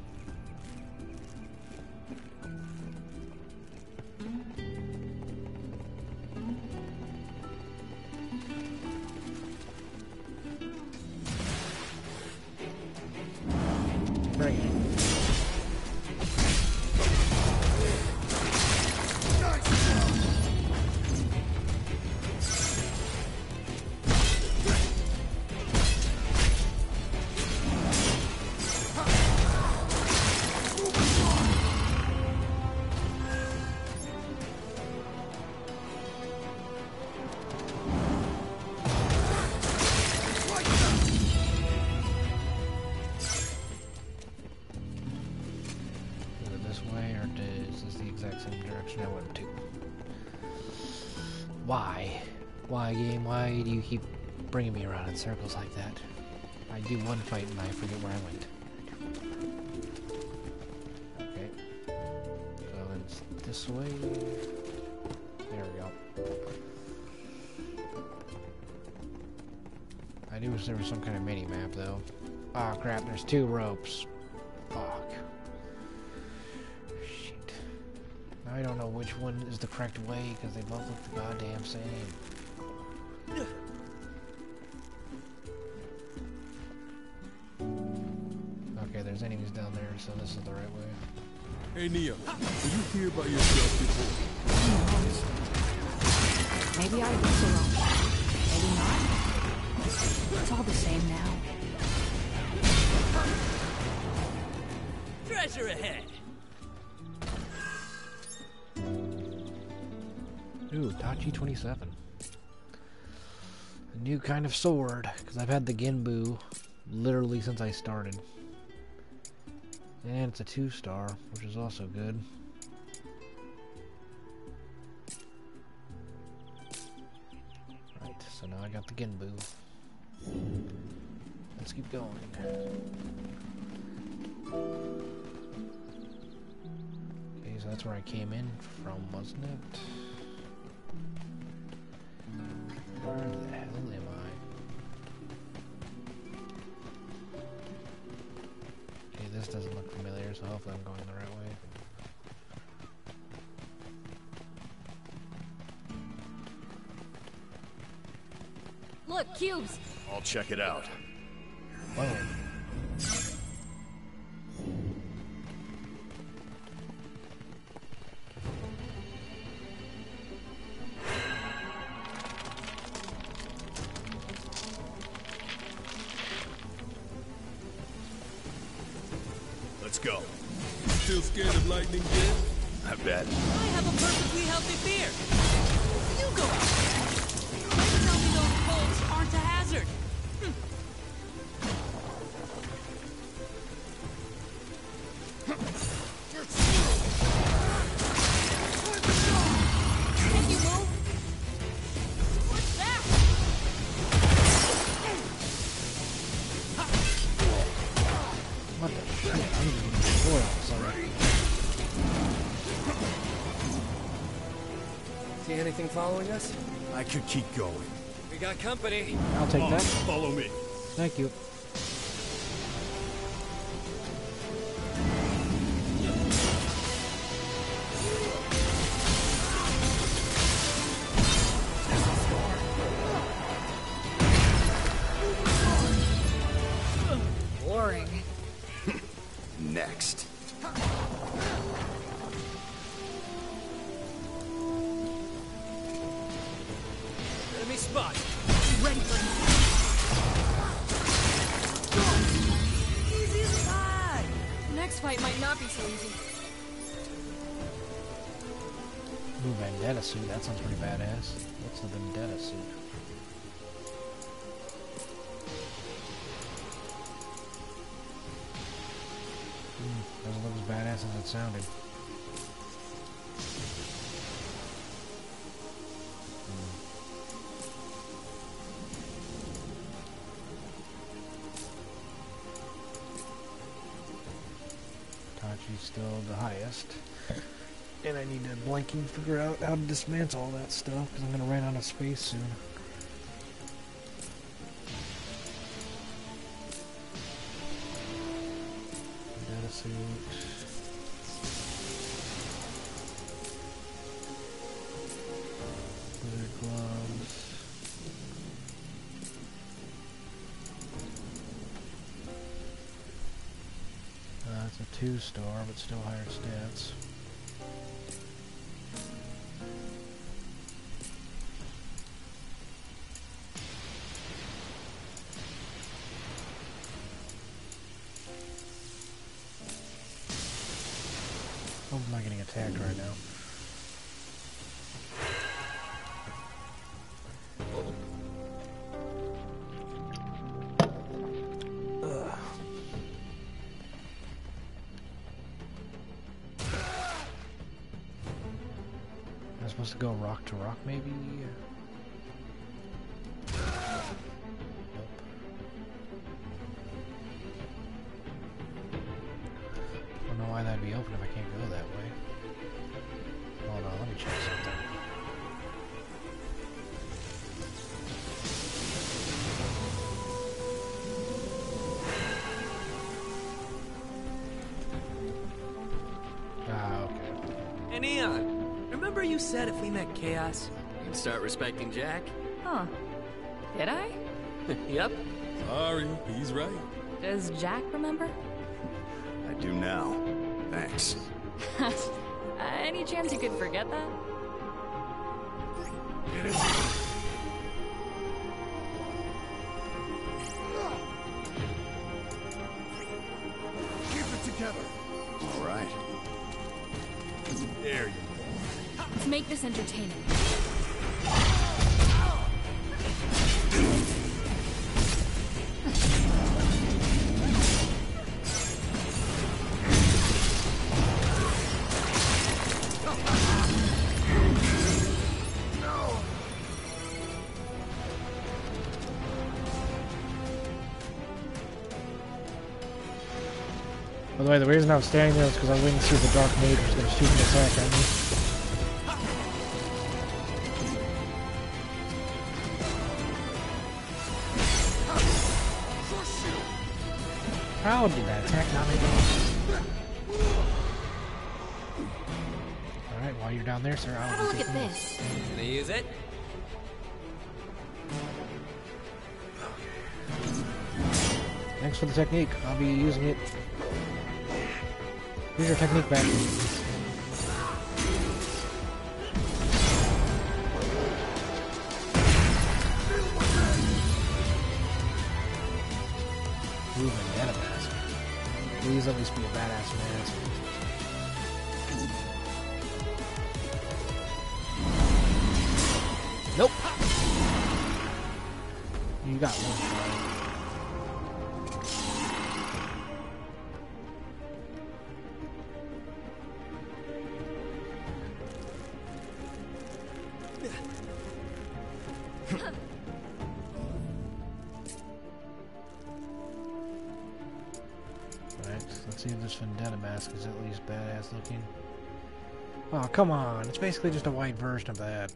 Bring it. Is it this way, or is this the exact same direction I went to? Why? Why, game? Why do you keep bringing me around in circles like that? I do one fight and I forget where I went. Okay. So it's this way. There we go. I do wish there was some kind of mini-map, though. Oh crap, there's two ropes. Fuck. Shit. Now I don't know which one is the correct way, because they both look the goddamn same. Okay, there's enemies down there, so this is the right way. Hey, Nia, were you here by yourself before? Maybe I was alone. Maybe not. It's all the same now. Treasure ahead. Ooh, Tachi twenty-seven. A new kind of sword, because I've had the Genbu literally since I started. And it's a two star, which is also good. Right, so now I got the Genbu. Let's keep going. Okay, so that's where I came in from, wasn't it? Where the hell am I? Okay, this doesn't look familiar, so hopefully I'm going the right way. Look, cubes. I'll check it out. Whoa. Let's go. Still scared of lightning, Jet? I bet. I have a perfectly healthy fear. You go out there. Try to tell me those bolts aren't a hazard. Can you move? What's that? What the shit? I'm getting destroyed all of a sudden. See anything following us? I could keep going. We got company. I'll take Oh, that. follow me. Thank you. Boring. Next. Enemy spot. Ready for Easy as pie. next fight might not be so easy. Ooh, Vendetta suit. That sounds pretty badass. What's the Vendetta suit? Hmm, doesn't look as badass as it sounded. Tachi's still the highest. And I need to blanking figure out how to dismantle all that stuff because I'm going to run out of space soon. Data suit. Wizard gloves. Uh, it's a two star, but still higher stats. Hope I'm not getting attacked right now. Ugh. Am I supposed to go rock to rock, maybe? Nope. I don't know why that'd be open if I can't go that way. Hold on, let me check something. Ah, okay. Hey, Neon. Remember you said if we met Chaos, You'd start respecting Jack? Huh. Did I? Yep. Sorry, he's right. Does Jack remember? I do now. Thanks. uh, any chance you could forget that? Get it. Keep it together. All right. There you go. Let's make this entertaining. By the way, the reason I was standing there was because I wouldn't see the Dark Mage was going to shoot an attack at me. How did that attack not make it? Alright, while you're down there, sir, I'll Have a look take at one. this. Gonna use it? Thanks for the technique. I'll be using it. Here's your technique back. Ooh, Vendetta mask. Please at least be a badass mask. Nope. You got one shot. Let's see if this Vendetta mask is at least badass looking. Oh, come on. It's basically just a white version of that.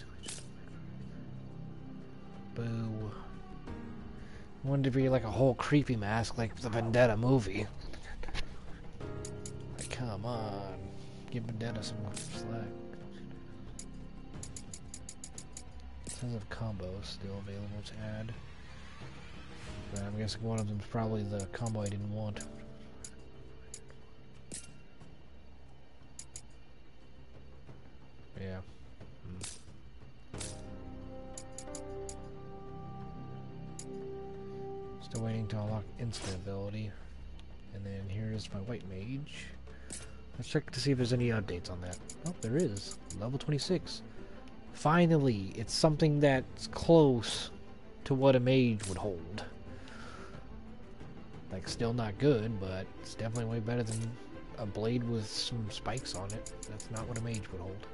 Boo. I wanted to be like a whole creepy mask like the Vendetta movie. Like, come on. Give Vendetta some slack. Tons of combos still available to add. But I'm guessing one of them is probably the combo I didn't want. Yeah. Hmm. Still waiting to unlock instant ability. And then here's my white mage. Let's check to see if there's any updates on that. Oh, there is. Level twenty-six. Finally, it's something that's close to what a mage would hold. Like, still not good, but it's definitely way better than a blade with some spikes on it. That's not what a mage would hold.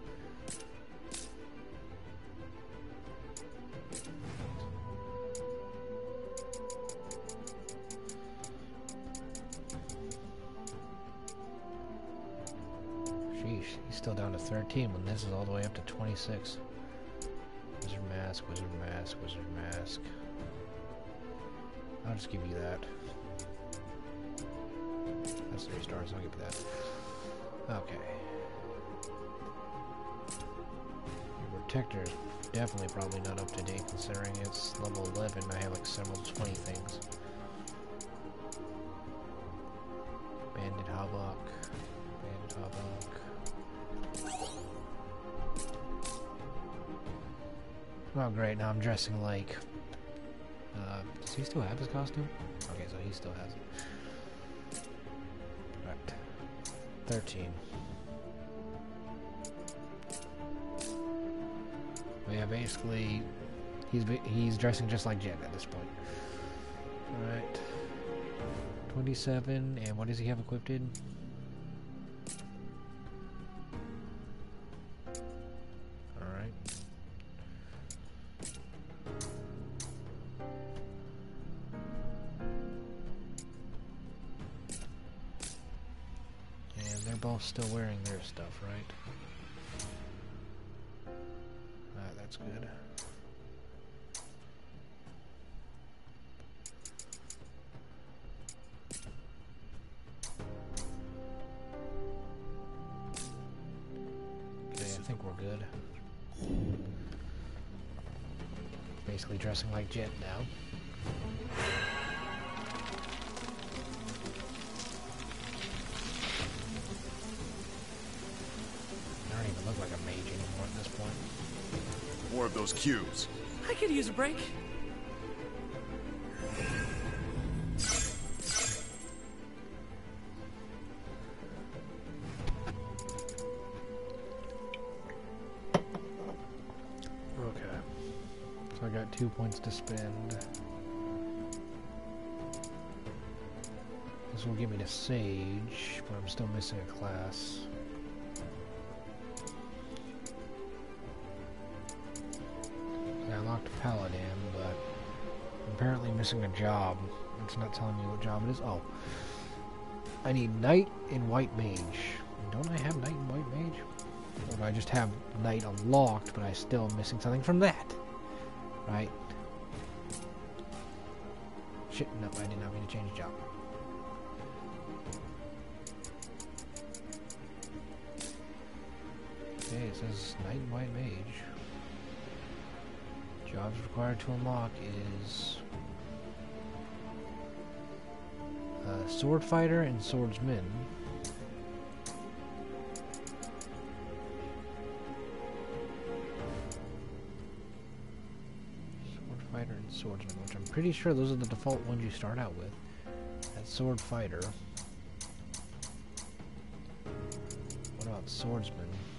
Sheesh, he's still down to thirteen when this is all the way up to twenty-six. Wizard mask, wizard mask, wizard mask. I'll just give you that. That's three stars, I'll give you that. Okay. Your protector is definitely probably not up to date considering it's level eleven. I have like several twenty things. Bandit Havoc. Bandit Havoc. Oh great, now I'm dressing like... Uh, does he still have his costume? Okay, so he still has it. Right. thirteen. But yeah, basically, he's he's dressing just like Jet at this point. Alright. twenty-seven, and what does he have equipped in? Alright. And they're both still wearing their stuff, right? Alright, that's good. Okay, I think we're good. Basically dressing like Jet now. I don't even look like a mage anymore at this point. More of those cubes. I could use a break. Okay. So I got two points to spend. This will give me the Sage, but I'm still missing a class. I unlocked Paladin, but I'm apparently missing a job. It's not telling me what job it is. Oh. I need Knight and White Mage. Don't I have Knight and White Mage? Or I just have Knight unlocked, but I still am missing something from that. Right? Shit, no, I did not mean to change job. Okay, it says Knight and White Mage. Jobs required to unlock is sword fighter and swordsman. Sword fighter and swordsman, which I'm pretty sure those are the default ones you start out with. That's sword fighter. What about swordsman?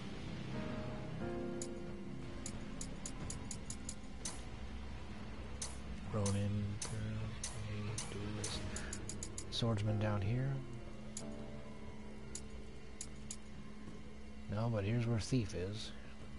Ronin, do this. Swordsman down here. No, but here's where thief is.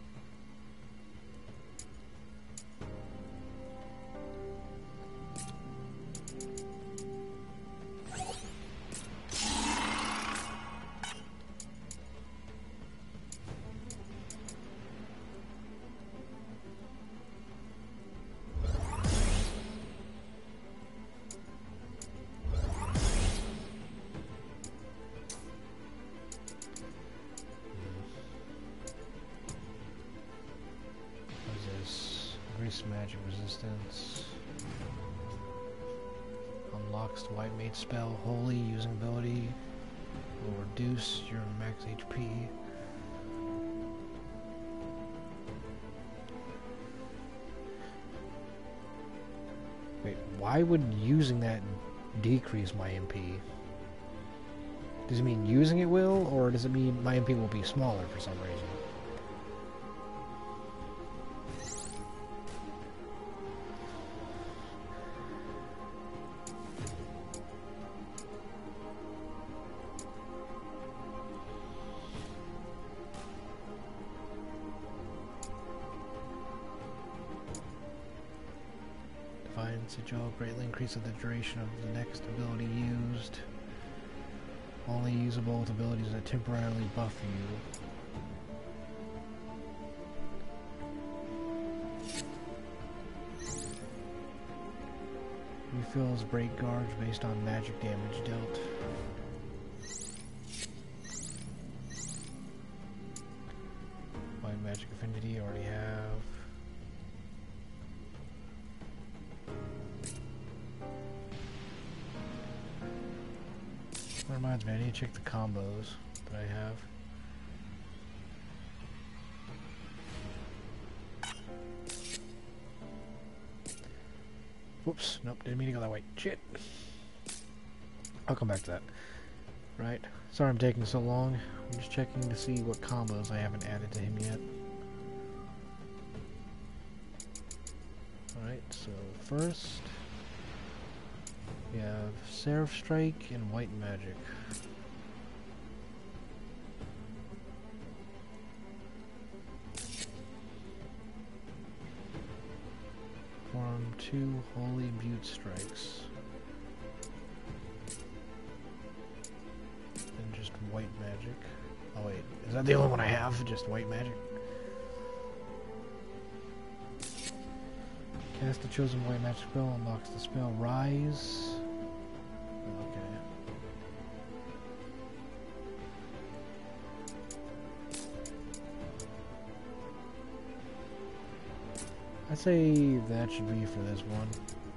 Magic resistance. Unlocks the white mage spell. Holy using ability will reduce your max H P. Wait, why would using that decrease my M P? Does it mean using it will, or does it mean my M P will be smaller for some reason? Sigil greatly increases the duration of the next ability used. Only usable with abilities that temporarily buff you. Refills break guards based on magic damage dealt. White magic affinity already have. Reminds me, I need to check the combos that I have. Whoops, nope, didn't mean to go that way. Shit. I'll come back to that. Right. Sorry I'm taking so long. I'm just checking to see what combos I haven't added to him yet. Alright, so first we have Seraph Strike and White Magic. Form two Holy Butte Strikes. And just White Magic. Oh wait, is that the only one I have? Just White Magic? Cast the chosen white magic spell, unlocks the spell Rise. Okay. I'd say that should be for this one.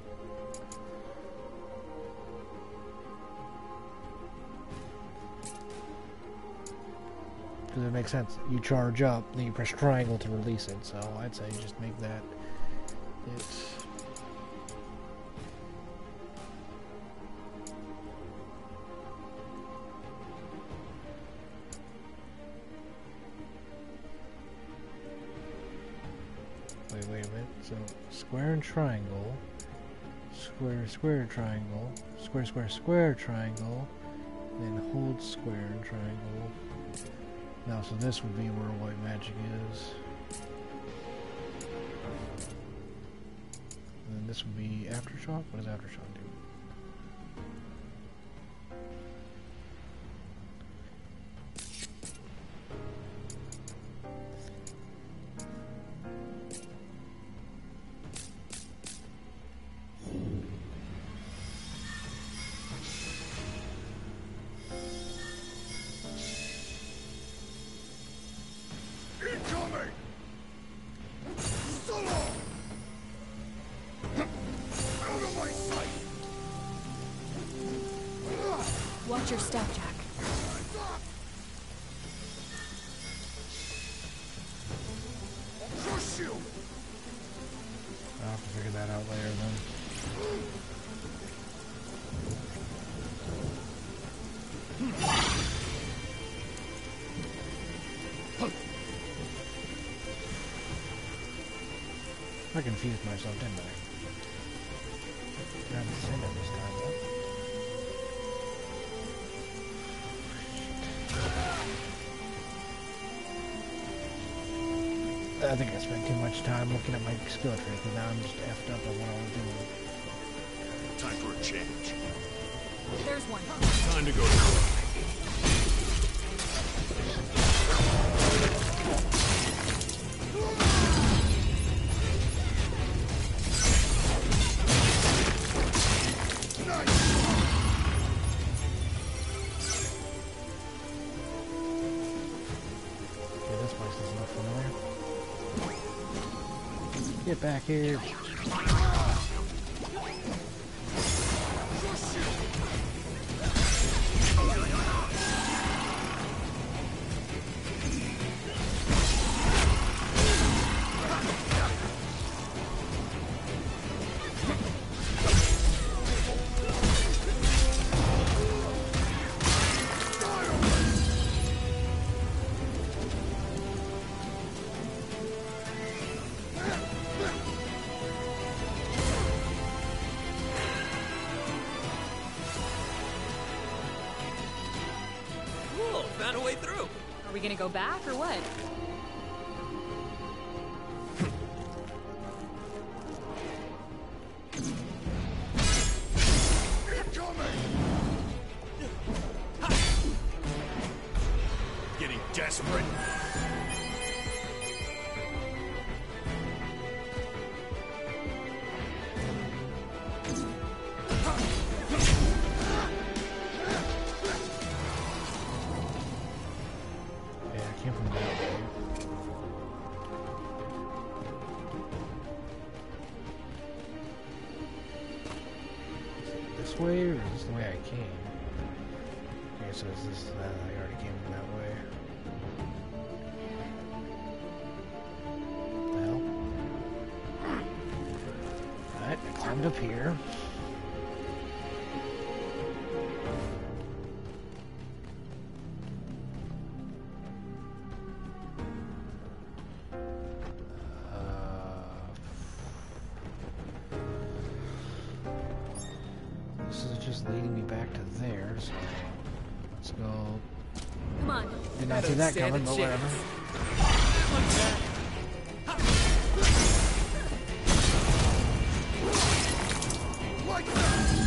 Because it makes sense. You charge up, then you press triangle to release it, so I'd say just make that it. Wait, wait a minute. So, square and triangle, square, square, triangle, square, square, square, triangle, then hold square and triangle. Now, so this would be where white magic is. And then this would be Aftershock. What does Aftershock do? Watch your step, Jack. Crush you! I'll have to figure that out later then. I confused myself, didn't I? Grab the cinder this time, though. I think I spent too much time looking at my skill tree, because now I'm just effed up on what I was doing. Time for a change. There's one. Time to go to work. Okay, this place doesn't look familiar. Get back here. Cool, found a way through. Are we gonna go back or what? Getting desperate. Yeah, I came from that way. This way, or is this the way I came? Okay, so is this that I already came from that way? Well. Alright, I climbed up here. This is just leading me back to there, so let's go. Come on. Did not see that coming, but whatever. Like that!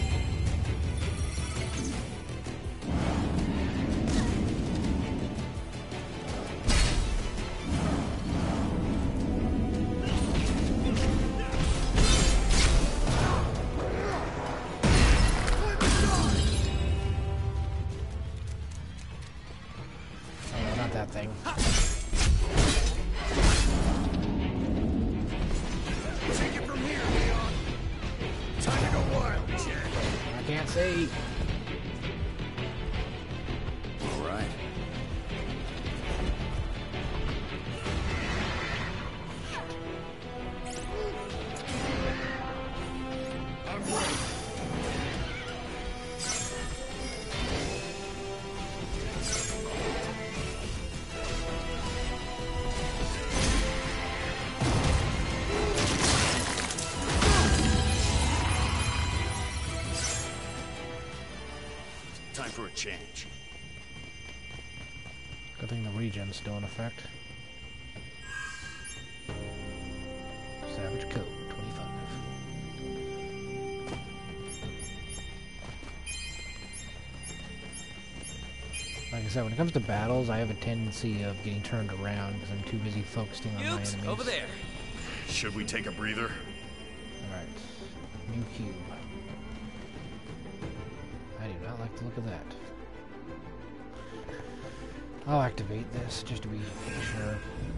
Oh, no, not that thing. Take it from here, Leon. Time to go wild, Jack. I can't see. All right. I'm ready. Time for a change. Good thing the regen's still in effect. Savage Code twenty-five. Like I said, when it comes to battles, I have a tendency of getting turned around because I'm too busy focusing on my Cubes, enemies. over there. Should we take a breather? Alright. New cube. I do not like the look of that. I'll activate this just to be sure.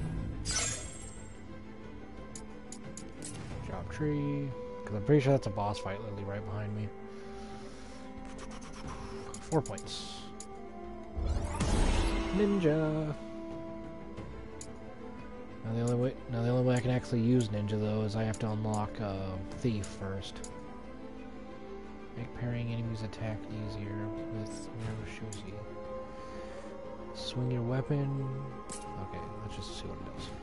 Drop tree. Because I'm pretty sure that's a boss fight literally right behind me. four points. Ninja. Now the only way, now the only way I can actually use ninja though is I have to unlock uh, thief first. Make parrying enemies' attack easier with Miroshuzi. Swing your weapon. Okay, let's just see what it does.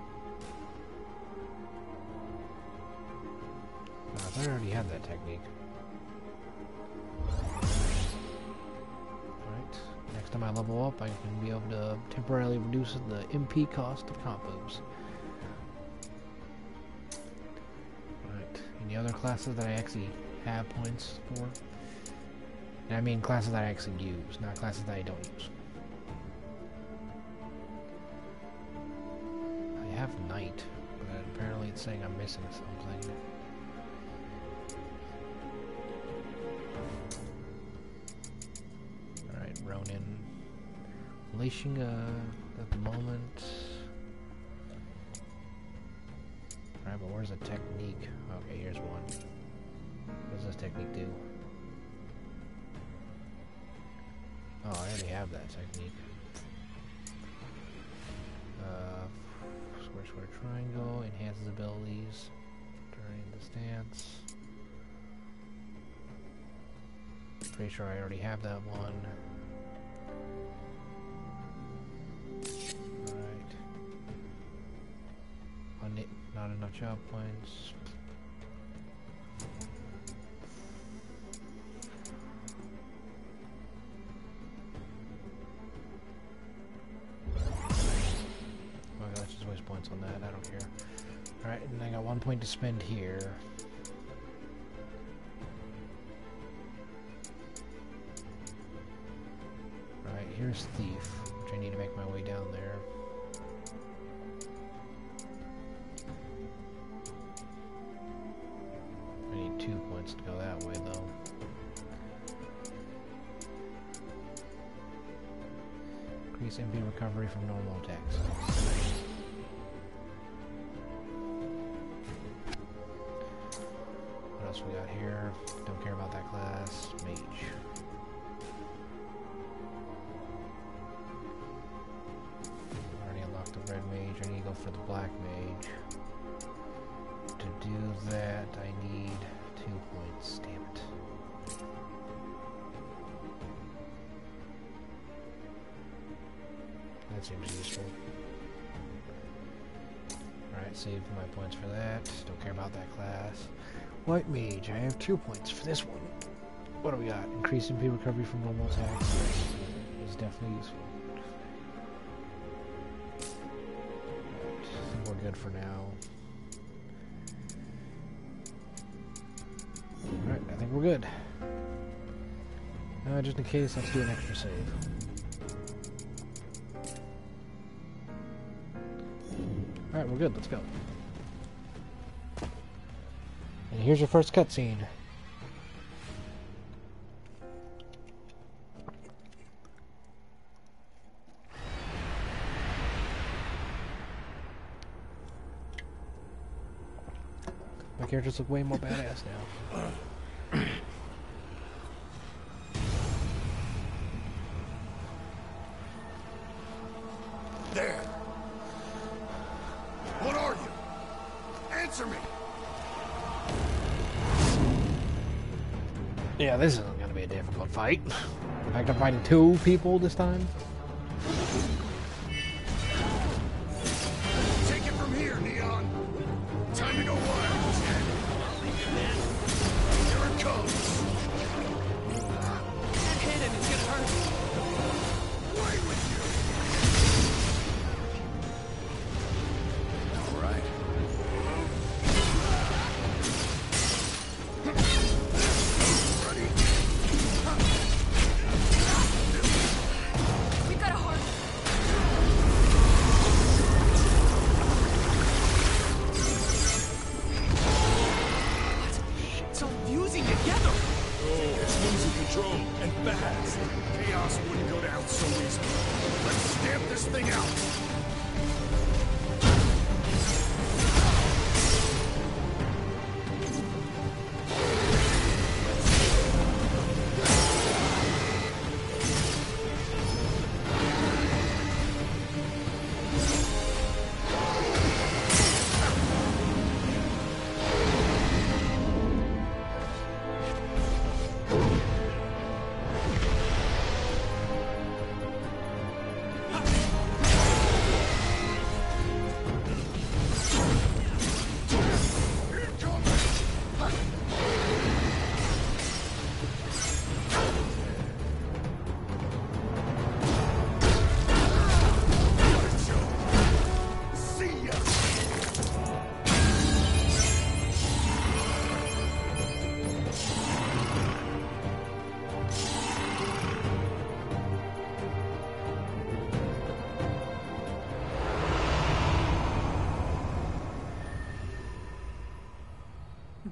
Oh, I thought I already had that technique. Alright, next time I level up, I can be able to temporarily reduce the M P cost of combos. Alright, any other classes that I actually have points for? And I mean classes that I actually use, not classes that I don't use. I have Knight, but apparently it's saying I'm missing something. Alright, Ronin. Unleashing uh, at the moment. Alright, but where's the technique? Okay, here's one. What does this technique do? Oh, I already have that technique. Uh, square, square, triangle, enhances abilities during the stance. Pretty sure I already have that one. Alright. Not enough job points. Points on that, I don't care. Alright, and I got one point to spend here. Alright, here's Thief, which I need to make my way down there. I need two points to go that way, though. Increase M P recovery from normal attacks. What else we got here? Don't care about that class. Mage. Already unlocked the red mage. I need to go for the black mage. To do that, I need two points. Damn it. That seems useful. Alright, save my points for that. Don't care about that class. White mage, I have two points for this one. What do we got? Increase M P recovery from normal attacks is definitely useful. Right, I think we're good for now. Alright, I think we're good. Uh, just in case, let's do an extra save. Alright, we're good, let's go. And here's your first cutscene. My characters look way more badass now. There. What are you? Answer me. Yeah, this isn't gonna be a difficult fight. In fact, I'm fighting two people this time. Take it from here, Neon. Time to go wild, Ted. Here it comes. That hit him, it's gonna hurt. Right with you. All right. We've got a hard. It's all fusing together. It's losing control, and fast. Chaos wouldn't go down so easily. Let's stamp this thing out.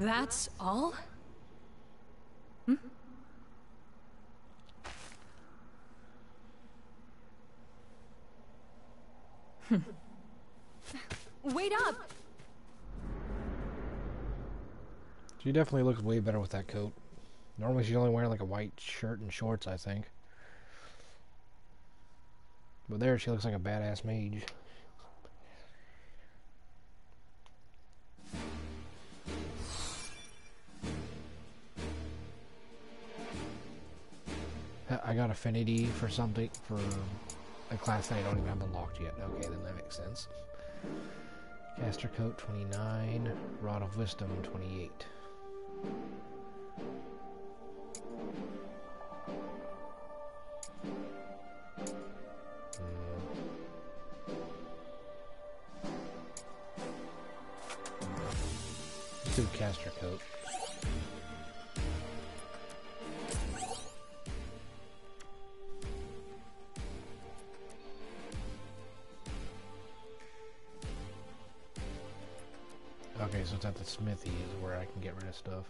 That's all? Hmm? Wait up! She definitely looks way better with that coat. Normally she's only wearing like a white shirt and shorts, I think. But there she looks like a badass mage. I got affinity for something, for a class that I don't even have unlocked yet. Okay, then that makes sense. Caster Coat twenty-nine, Rod of Wisdom twenty-eight. Let's do Caster Coat. Okay, so it's at the smithy is where I can get rid of stuff.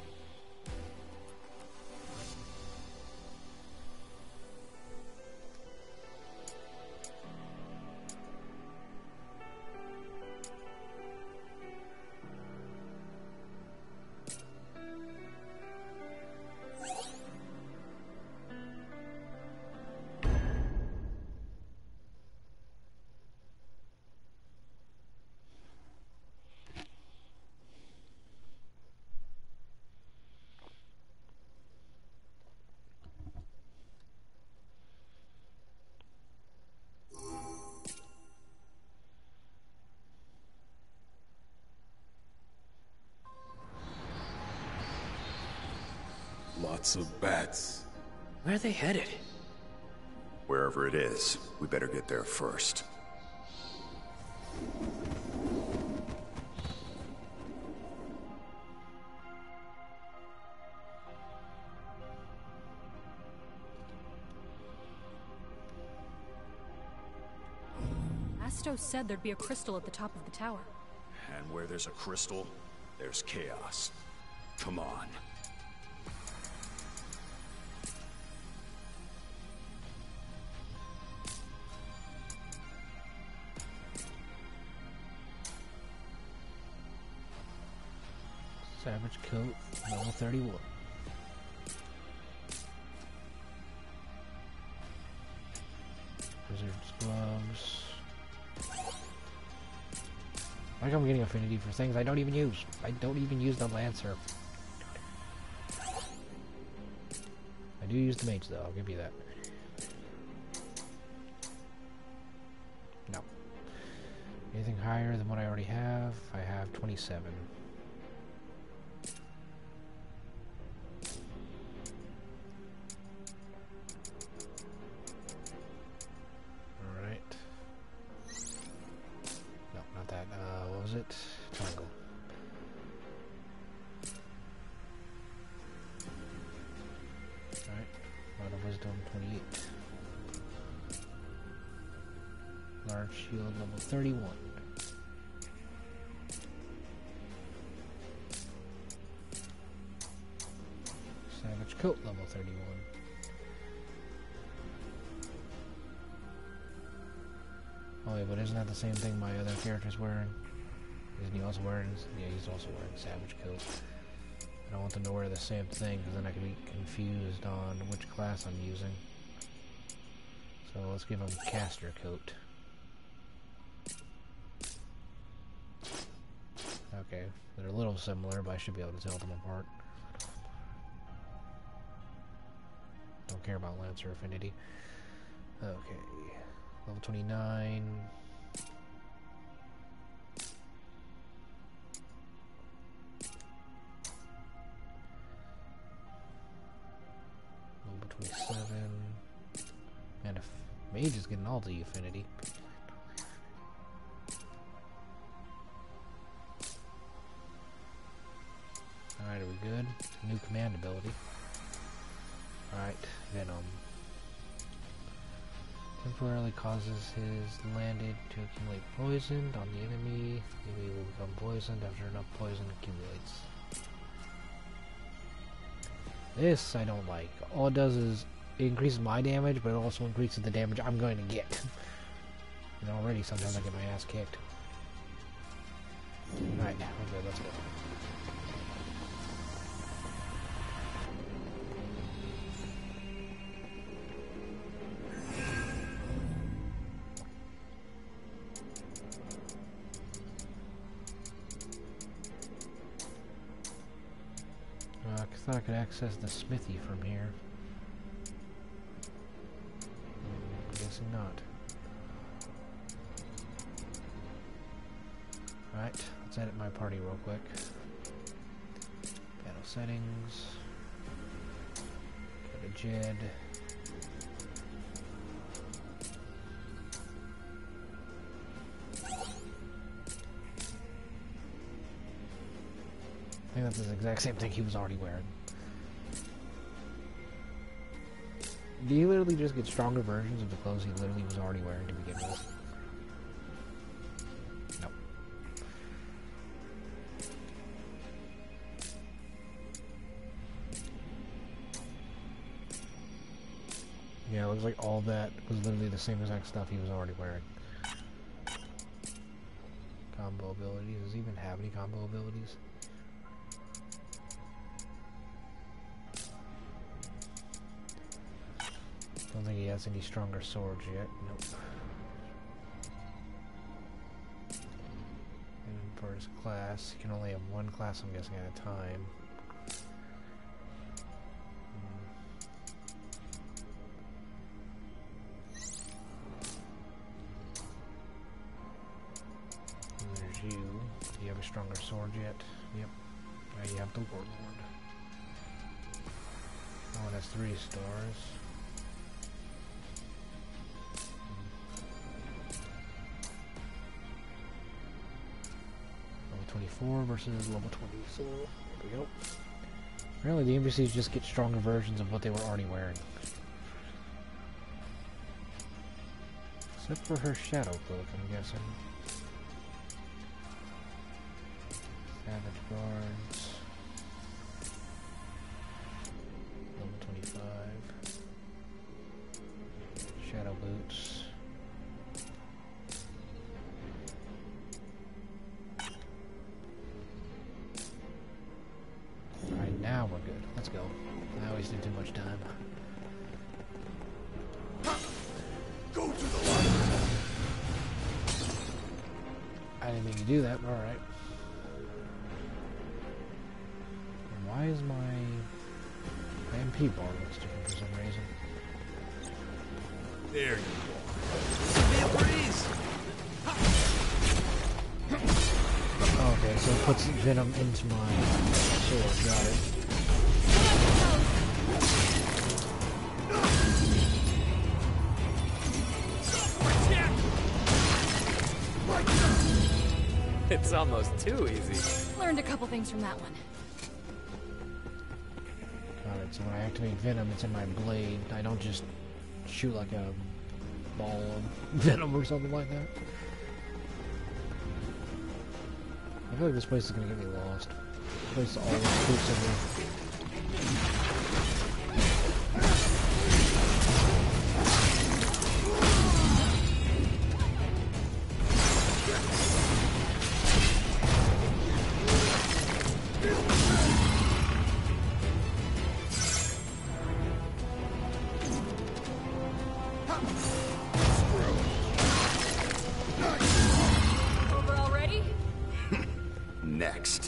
Lots of bats. Where are they headed? Wherever it is, we better get there first. Asto said there'd be a crystal at the top of the tower. And where there's a crystal, there's chaos. Come on. Savage Coat, level thirty-one. Wizard's Gloves. I think I'm getting affinity for things I don't even use. I don't even use the Lancer. I do use the Mage though, I'll give you that. No. Anything higher than what I already have? I have twenty-seven. It triangle. Alright, Rod of Wisdom twenty-eight. Large Shield level thirty-one. Savage Coat level thirty-one. Oh wait, but isn't that the same thing my other character's wearing? Isn't he also wearing, yeah, he's also wearing Savage Coat. I don't want them to wear the same thing, because then I can be confused on which class I'm using. So let's give him Caster Coat. Okay, they're a little similar, but I should be able to tell them apart. Don't care about Lancer Affinity. Okay, level twenty-nine. twenty-seven. Man, if Mage is getting all the affinity. Alright, are we good? New command ability. Alright, Venom. Temporarily causes his landed to accumulate poison on the enemy. The enemy will become poisoned after enough poison accumulates. This I don't like. All it does is it increases my damage, but it also increases the damage I'm going to get. And already sometimes I get my ass kicked. Alright, we're good, let's go. Uh, I thought I could access the smithy from here. Guessing not. Alright, let's edit my party real quick. Battle settings. Go to Jed. I think that's the exact same thing he was already wearing. Do you literally just get stronger versions of the clothes he literally was already wearing to begin with? Nope. Yeah, it looks like all that was literally the same exact stuff he was already wearing. Combo abilities. Does he even have any combo abilities? Don't think he has any stronger swords yet. Nope. And for his class, he can only have one class, I'm guessing, at a time. And there's you. Do you have a stronger sword yet? Yep. Now you have the Warlord. Oh, that's three stars. twenty-four versus level twenty, so there we go. Apparently the N P Cs just get stronger versions of what they were already wearing. Except for her shadow cloak, I'm guessing. Savage Guards. Level twenty-five. Shadow Boots. Now we're good. Let's go. I wasted too much time. Go to the light. I didn't mean to do that, but alright. Why is my, my M P bar looks different for some reason? There you go. Give me a breeze. Okay, so it puts venom into my sword, got it. It's almost too easy. Learned a couple things from that one. Got it, so when I activate venom, it's in my blade. I don't just shoot like a ball of venom or something like that. I feel like this place is gonna get me lost. This place is always exclusive. Over already? Next.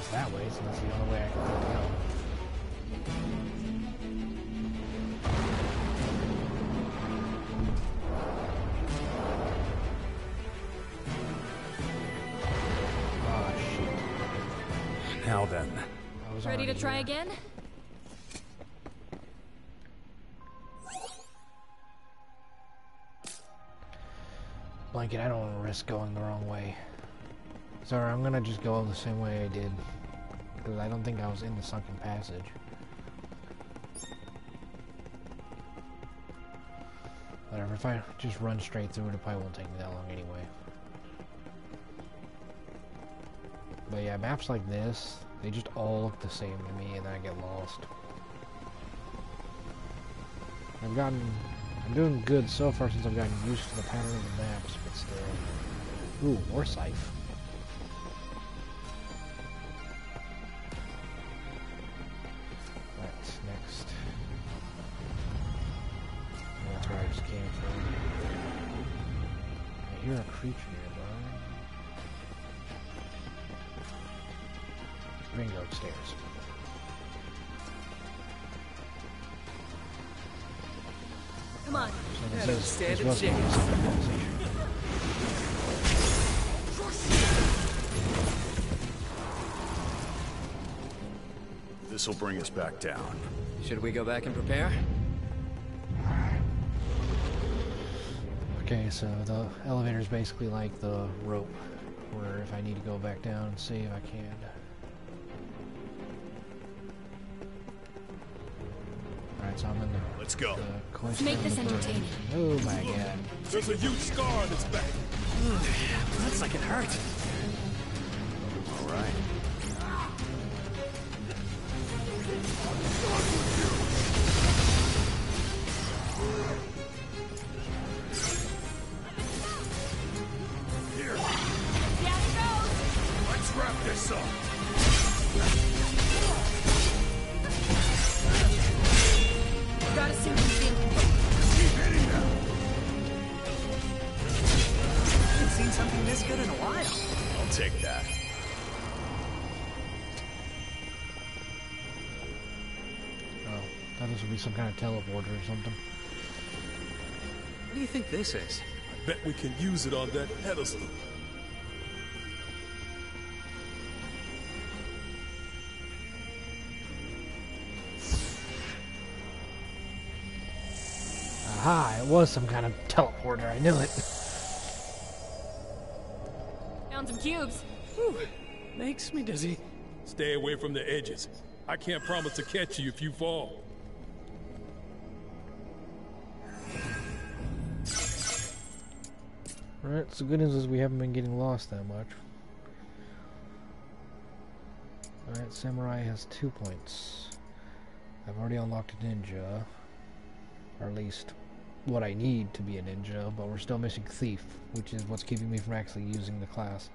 guess that way, so that's the only way I can think to go. Oh, shit. Now then. I was Ready to already try here. again? Blanket, I don't want to risk going the wrong way. Sorry, I'm gonna just go the same way I did. Because I don't think I was in the sunken passage. Whatever, if I just run straight through it, it probably won't take me that long anyway. But yeah, maps like this, they just all look the same to me, and then I get lost. I've gotten... I'm doing good so far since I've gotten used to the pattern of the maps, but still. Ooh, more scythe. Right, next. That's where I just came from. I hear a creature nearby. Ring go upstairs. Come on. So Yeah, this is, stand this and was shake. my second conversation. This'll bring us back down. Should we go back and prepare? Okay, so the elevator is basically like the rope, where if I need to go back down and save, I can. Alright, so I'm in the... Let's go. the cloister Make of this the bird. entertaining. Oh my god. There's a huge scar on its back. Looks like it hurt. All right. Here, Yeah, it goes! let's wrap this up. Gotta see what you think. Keep hitting them. I haven't seen something this good in a while. I'll take that. Oh, thought this would be some kind of teleporter or something. What do you think this is? Bet we can use it on that pedestal. Aha, it was some kind of teleporter, I knew it. Found some cubes. Whew. Makes me dizzy. Stay away from the edges. I can't promise to catch you if you fall. Alright, so good news is we haven't been getting lost that much. Alright, Samurai has two points. I've already unlocked a ninja. Or at least what I need to be a ninja, but we're still missing Thief, which is what's keeping me from actually using the class.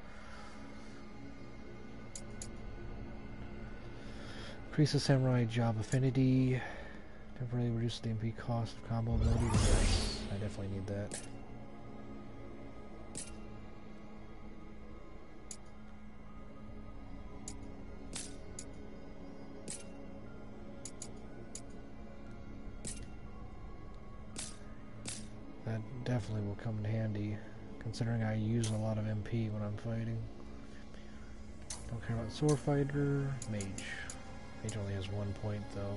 Increase the Samurai job affinity. Temporarily reduce the M P cost of combo ability. Yes, I definitely need that. That definitely will come in handy, considering I use a lot of M P when I'm fighting. Don't care about sword fighter, mage. Mage only has one point though.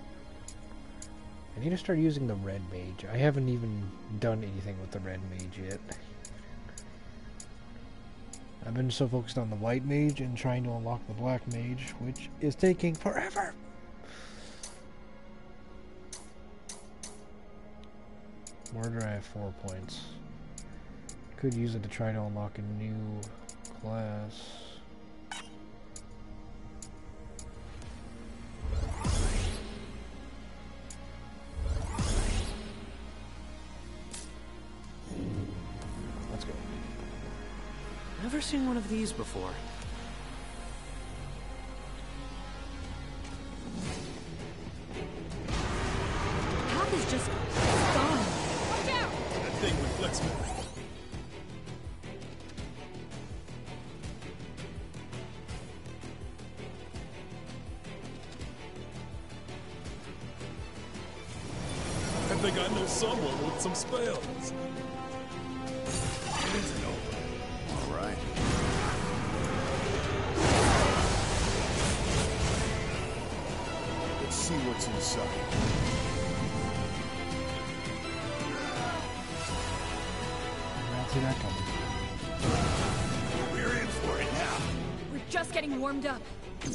I need to start using the red mage. I haven't even done anything with the red mage yet. I've been so focused on the white mage and trying to unlock the black mage, which is taking forever. Murder, I have four points. Could use it to try to unlock a new class. Let's go. Never seen one of these before. Path is just gone. Watch out! That thing reflects me. think I know someone with some spells. All right. Let's see what's inside. I don't see that coming. We're in for it now. We're just getting warmed up.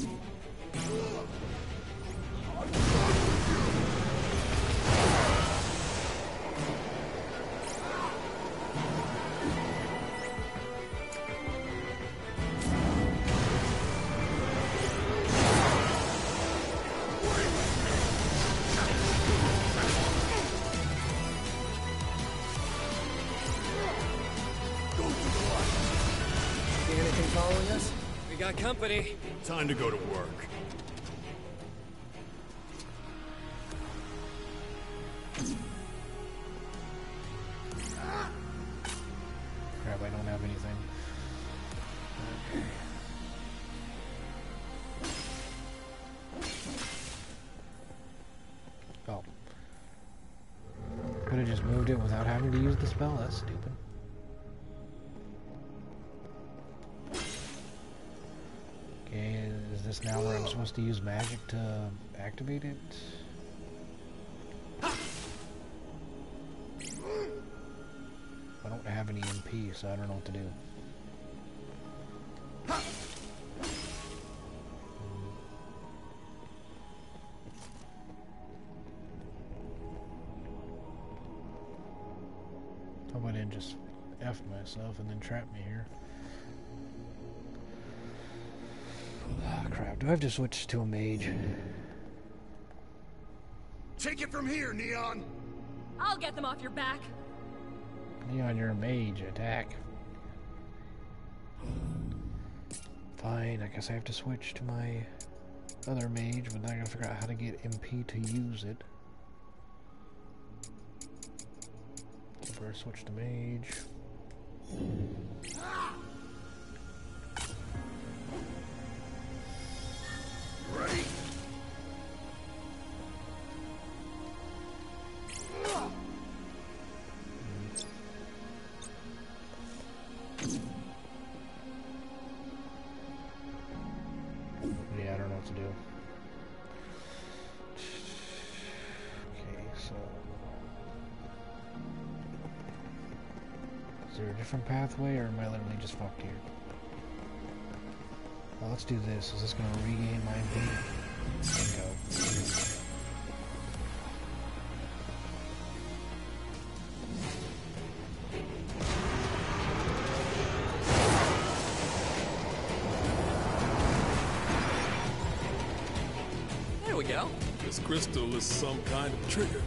See anything following us? We got company. Time to go to work. Crap, I don't have anything. Okay. Oh. Could have just moved it without having to use the spell. That's stupid. Okay, is this now where I'm supposed to use magic to activate it? I don't have any M P, so I don't know what to do. How about I didn't just F myself and then trap me here? Ah, crap. Do I have to switch to a mage? Take it from here, Neon. I'll get them off your back. Neon, you're a mage. Attack. Fine, I guess I have to switch to my other mage, but now I gotta figure out how to get M P to use it. So first switch to mage. Ready? Yeah, I don't know what to do. Okay, so... Is there a different pathway, or am I literally just fucked here? Well, let's do this. Is this going to regain my M P? Go. There we go. This crystal is some kind of trigger.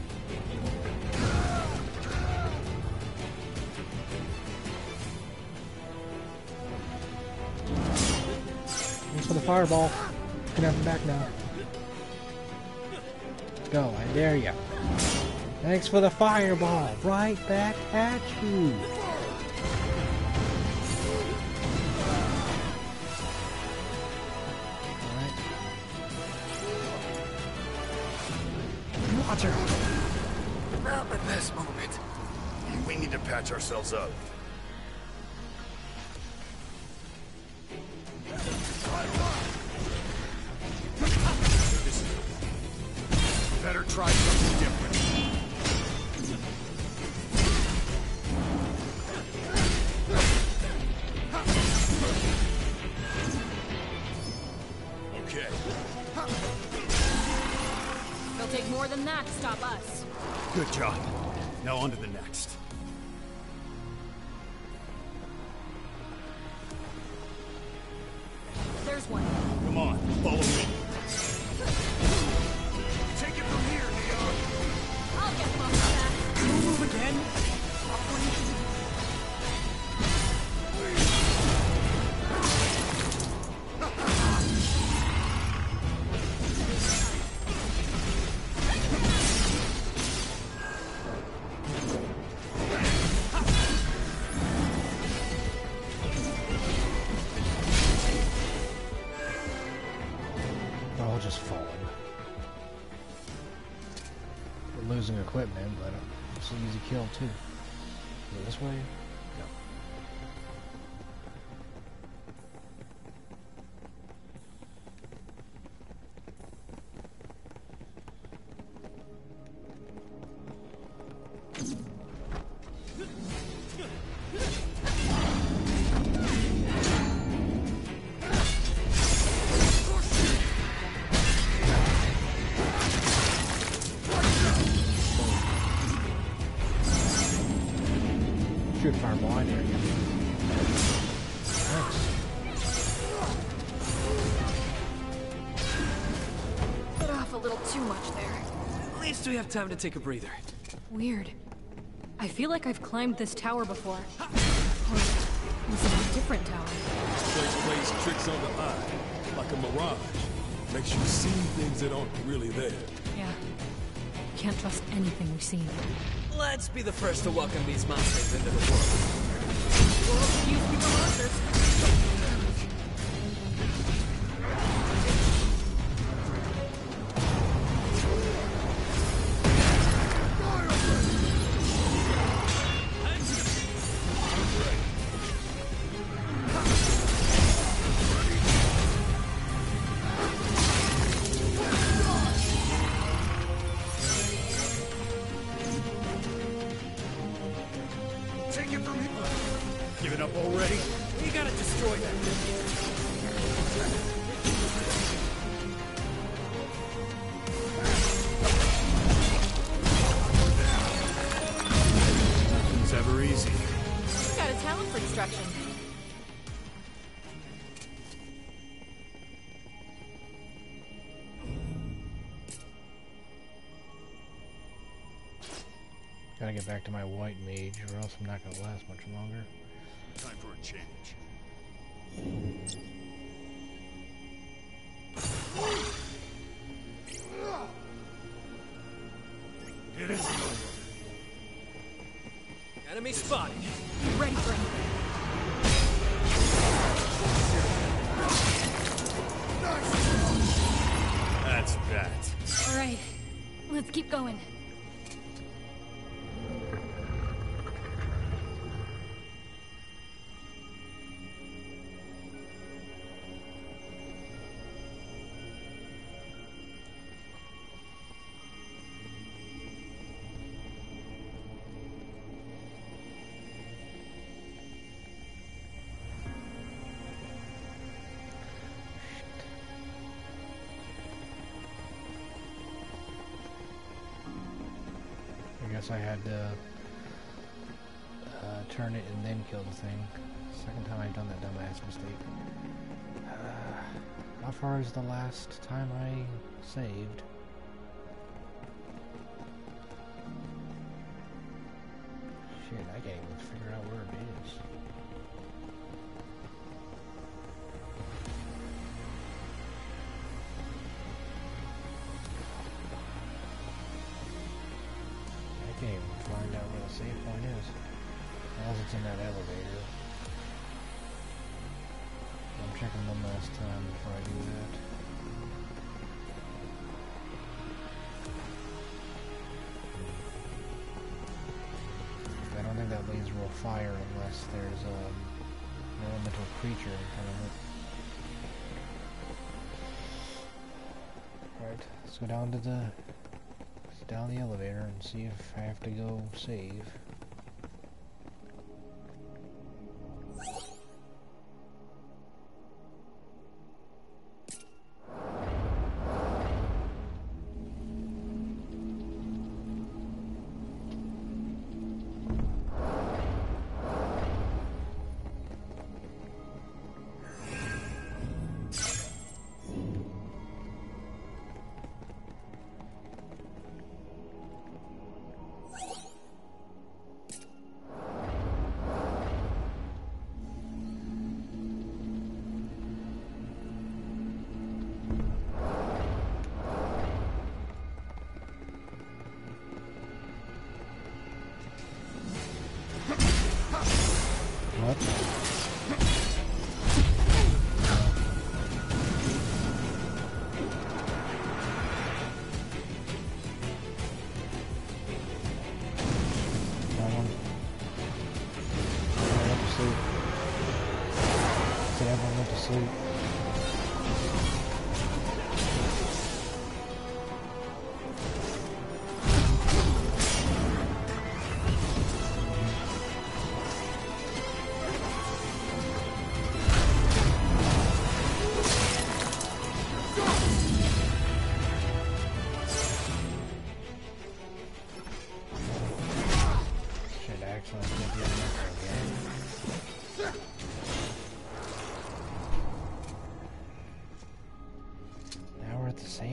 Thanks for the fireball. You can have him back now. Go, I dare ya. Thanks for the fireball. Right back at you. Alright. Watch her. Not at this moment. We need to patch ourselves up. Better try something different. Okay. It'll take more than that to stop us. Good job. Now on to the next. There's one. Come on, follow me. Take it from here, Neon. I'll get them off your back. Move again. losing equipment, but it's an easy kill too. Go this way? No. Shoot fireball, I dare you. Thanks. Bit off a little too much there. At least we have time to take a breather. Weird. I feel like I've climbed this tower before. Or is it a different tower? This place plays tricks on the eye, like a mirage. Makes you see things that aren't really there. Yeah. Can't trust anything we see. Let's be the first to welcome these monsters into the world. Well, excuse me for monsters. Take it from here. Give it up already? We gotta destroy that. Nothing's ever easy. You've got a talent for destruction. Gotta get back to my white mage, or else I'm not gonna last much longer. Time for a change. It isn't over. Enemy spotted. Ready for anything. That's that. All right. Let's keep going. I guess I had to uh, turn it and then kill the thing. Second time I've done that dumbass mistake. Uh, how far is the last time I saved? Shit, I can't even figure out where it is. I can't even find out where the save point is. Unless it's in that elevator. I'm checking one last time before I do that. I don't think that laser will fire unless there's um, an elemental creature in front of it. Alright, let's go down to the down the elevator and see if I have to go save.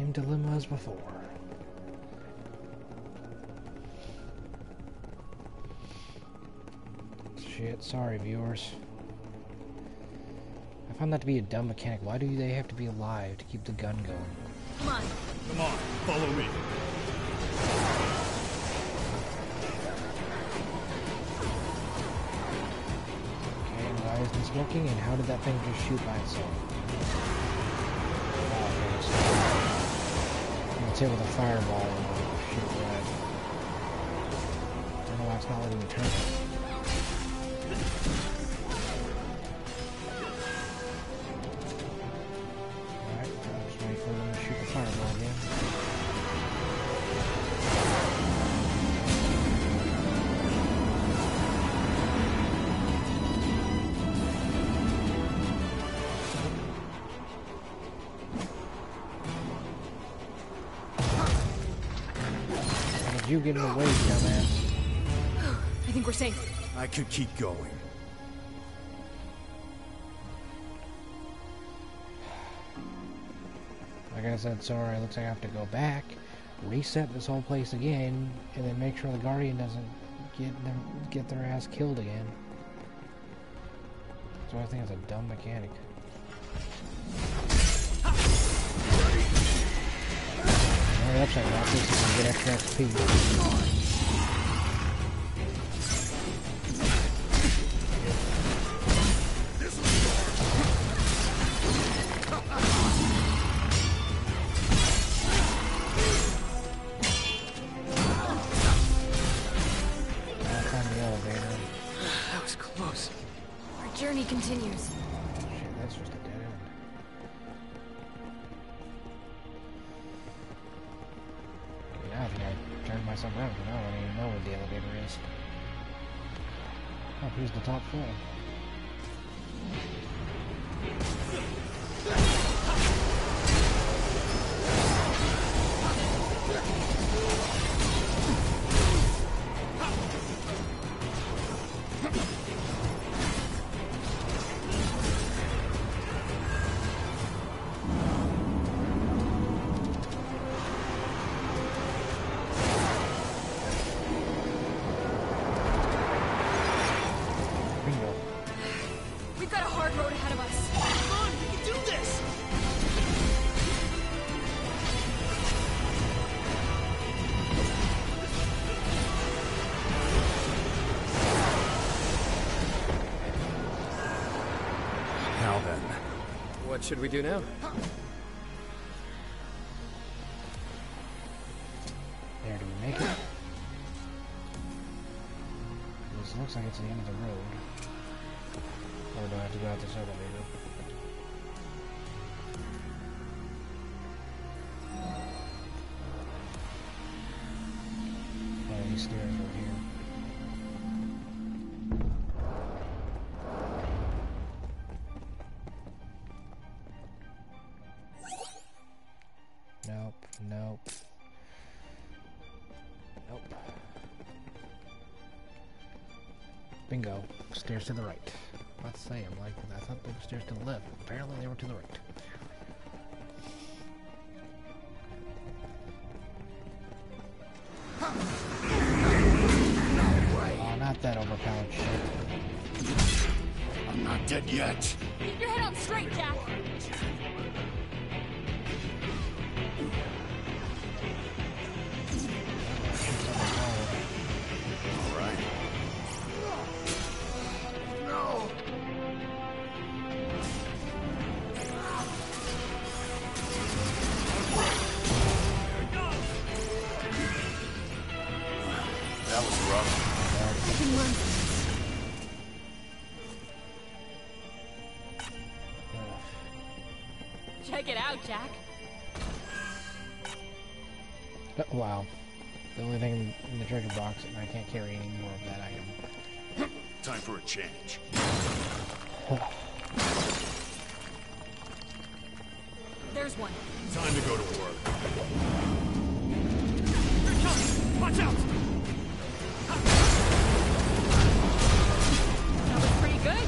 Same dilemma as before. Shit, sorry viewers. I found that to be a dumb mechanic. Why do they have to be alive to keep the gun going? Come on. Come on, follow me. Okay, and why isn't this working? And how did that thing just shoot by itself? Oh, okay, so it's hit with a fireball and it'll shoot red. I don't know why it's not letting me turn it. Fireball again. How did you get in the way, dumbass? I think we're safe. I could keep going. Like I said, sorry, it looks like I have to go back, reset this whole place again, and then make sure the Guardian doesn't get them get their ass killed again. So I think it's a dumb mechanic. Hurry up, check it out, so you can get extra X P. Journey continues. Shit, that's just a dead end. Yeah, I think I turned myself around, because now I don't even know where the elevator is. Oh, here's the top floor. What should we do now? There, do we make it? This looks like it's the end of the road. Or do I have to go out this elevator? Oh, these stairs right here. Nope, nope. Nope. Bingo. Stairs to the right. Let's say I'm like, I thought they were stairs to the left. Apparently they were to the right. Oh, not that overpowered shit. I'm not dead yet. Keep your head on straight, Jack. Check it out, Jack. Uh, wow. The only thing in the treasure box, and I can't carry any more of that item. Time for a change. There's one. Time to go to work. Here it comes! Watch out! That was pretty good.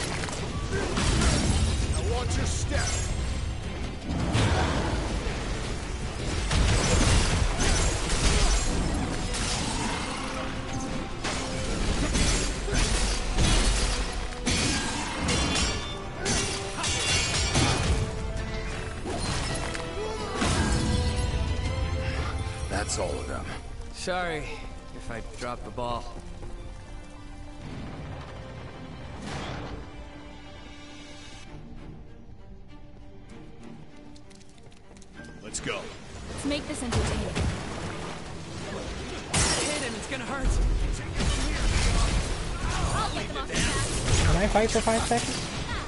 Now watch your step. That's all of them. Sorry if I dropped the ball. Let's go. Let's make this entertaining. Hit him, it's gonna hurt. I'll get them off his back. Can I fight for five seconds?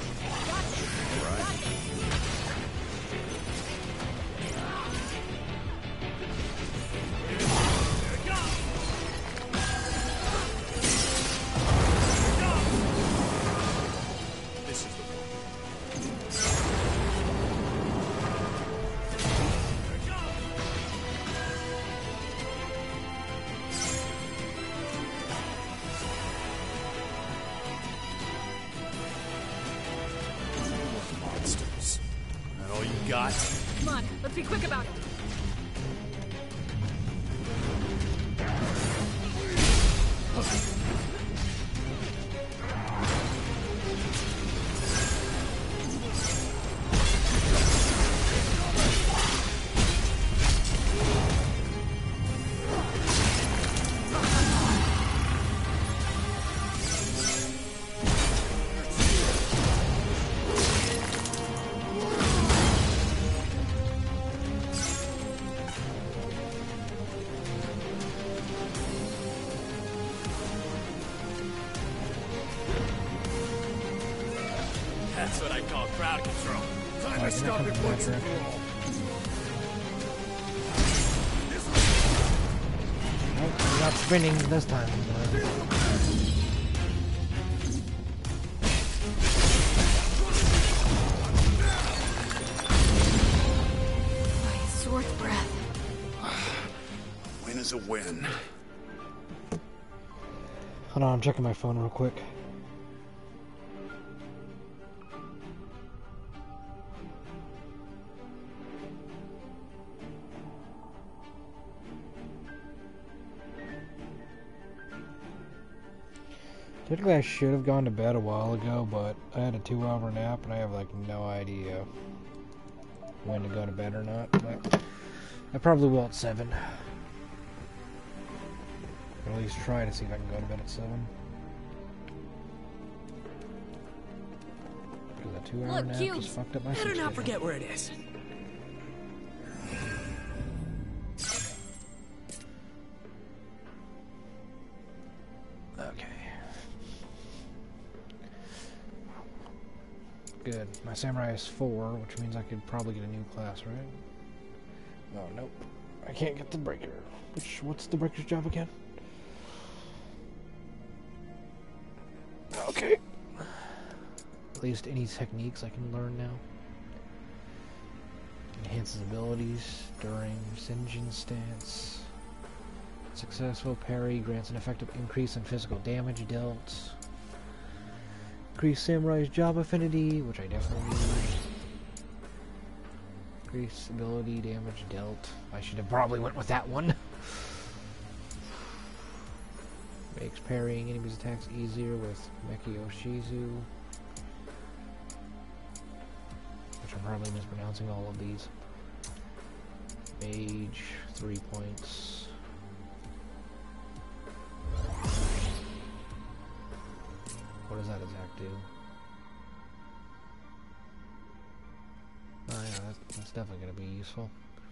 Monsters. That all you got? Come on, let's be quick about it. That's what I call crowd control. Time Oh, to stop you're it not once coming and back, for all. Nope, you're not spinning this time. My sword's breath. Win is a win. Hold on, I'm checking my phone real quick. Technically, I should have gone to bed a while ago, but I had a two hour nap and I have like no idea when to go to bed or not. But I probably will at seven. Or at least try to see if I can go to bed at seven. Because that two hour Look, nap cubes. just fucked up my Better sleep not schedule. forget where it is. Okay. Good. My samurai is four, which means I could probably get a new class, right? Oh, nope. I can't get the breaker. Which, what's the breaker's job again? Okay. At least any techniques I can learn now. Enhances abilities during Sinjin stance. Successful parry grants an effective increase in physical damage dealt. Increase Samurai's job affinity, which I definitely need. Increase ability damage dealt. I should have probably went with that one. Makes parrying enemies' attacks easier with Mekio Shizu. Which I'm probably mispronouncing all of these. Mage, three points. What does that attack do? Oh yeah, that's, that's definitely going to be useful.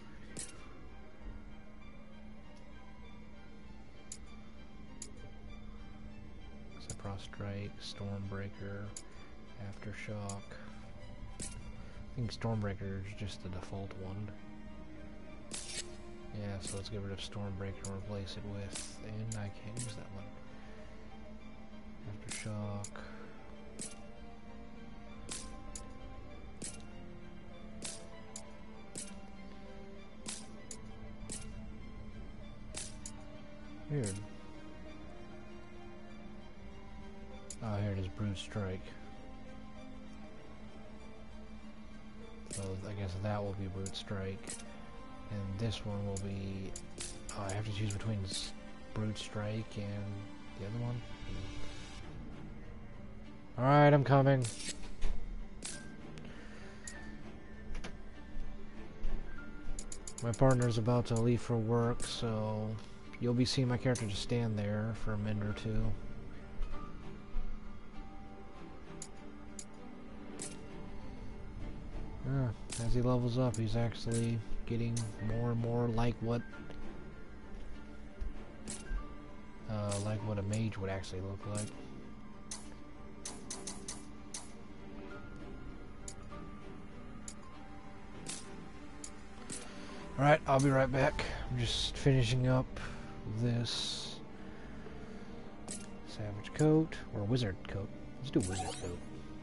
Sephiroth Strike, Stormbreaker, Aftershock. I think Stormbreaker is just the default one. Yeah, so let's get rid of Stormbreaker and replace it with, and I can't use that one. Aftershock. Weird. Oh, here it is, Brute Strike. So I guess that will be Brute Strike. And this one will be... Oh, I have to choose between Brute Strike and the other one. Alright, I'm coming. My partner's about to leave for work, so you'll be seeing my character just stand there for a minute or two. Ah, as he levels up, he's actually getting more and more like what uh, like what a mage would actually look like. Alright, I'll be right back. I'm just finishing up this Savage coat, or Wizard coat. Let's do Wizard coat.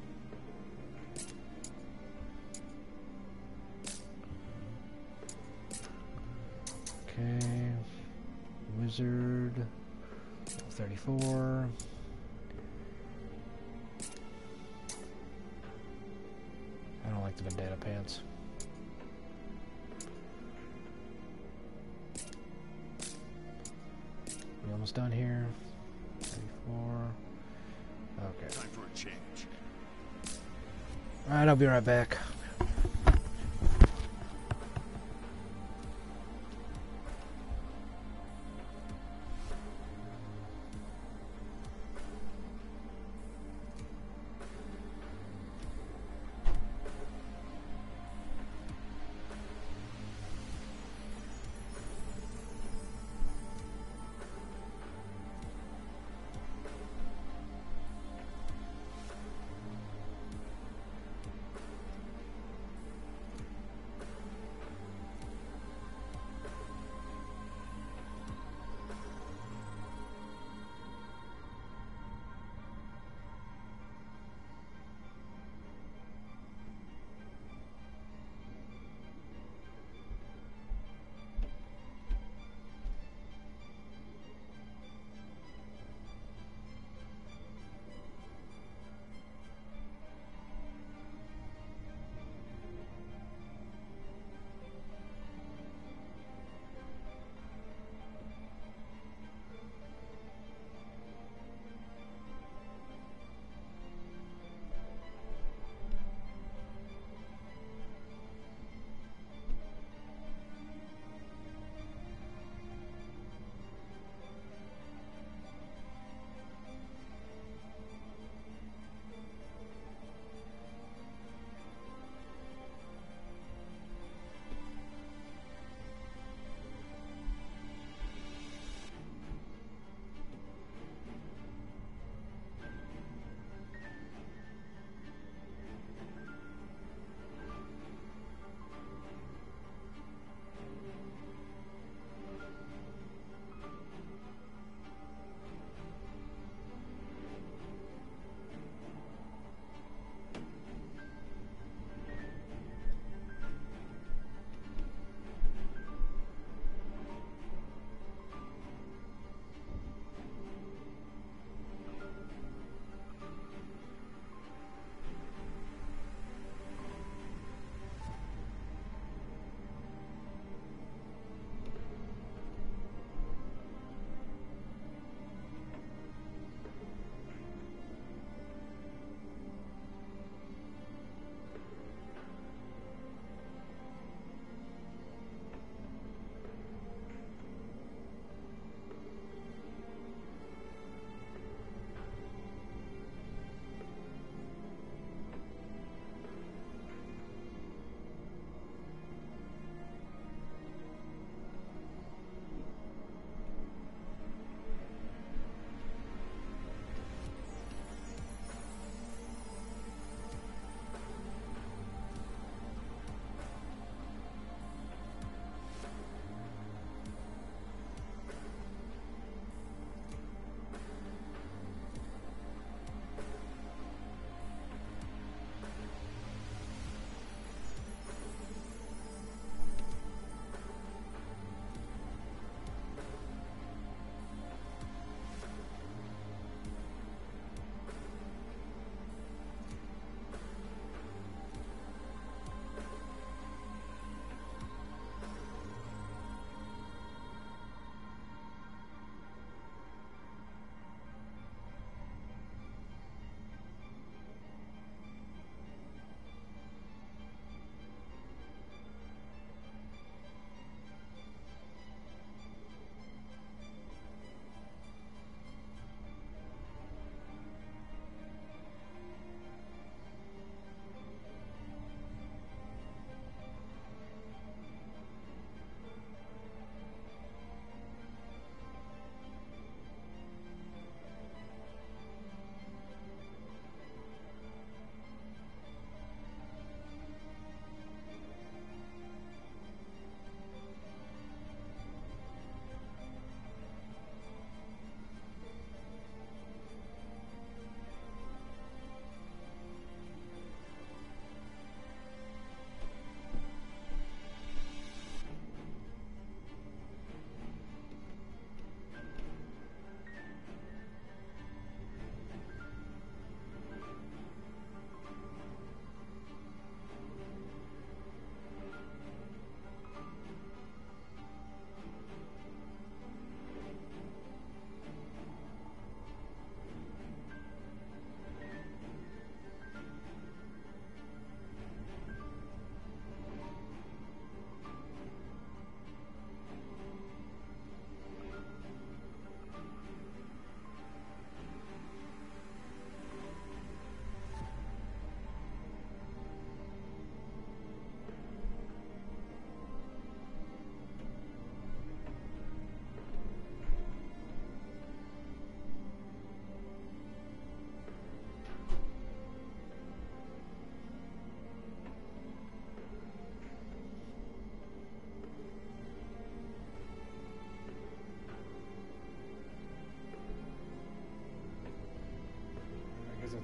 Okay, Wizard, thirty-four. I don't like the Vendetta pants. We almost done here. thirty-four. Okay. Time for a change. Alright, I'll be right back.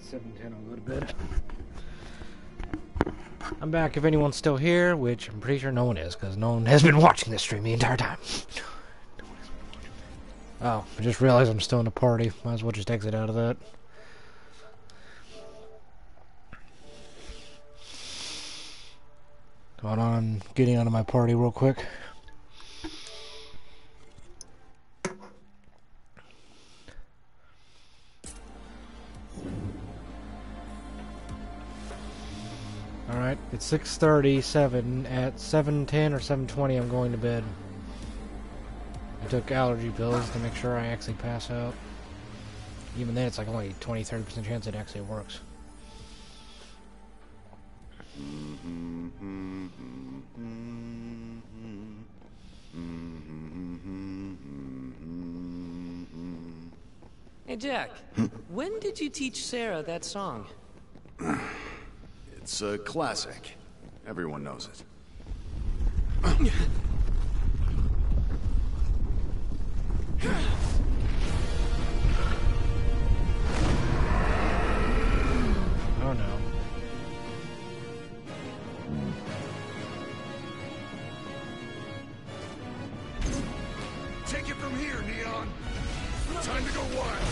seven ten, I'll go to bed. I'm back if anyone's still here, which I'm pretty sure no one is, because no one has been watching this stream the entire time. Oh, I just realized I'm still in a party. Might as well just exit out of that. Hold on, I'm getting out of my party real quick. Alright, it's six thirty-seven. At seven ten or seven twenty I'm going to bed. I took allergy pills to make sure I actually pass out. Even then it's like only twenty to thirty percent chance it actually works. Hey Jack, when did you teach Sarah that song? It's a classic. Everyone knows it. Oh no. Take it from here, Neon. Time to go wild.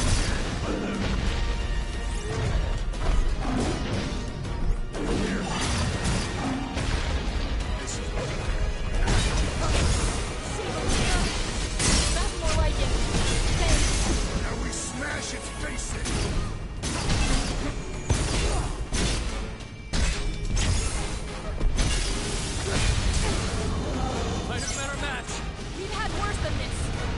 That's more like it. Thanks. Now we smash its face in. Tightest matter match. We've had worse than this.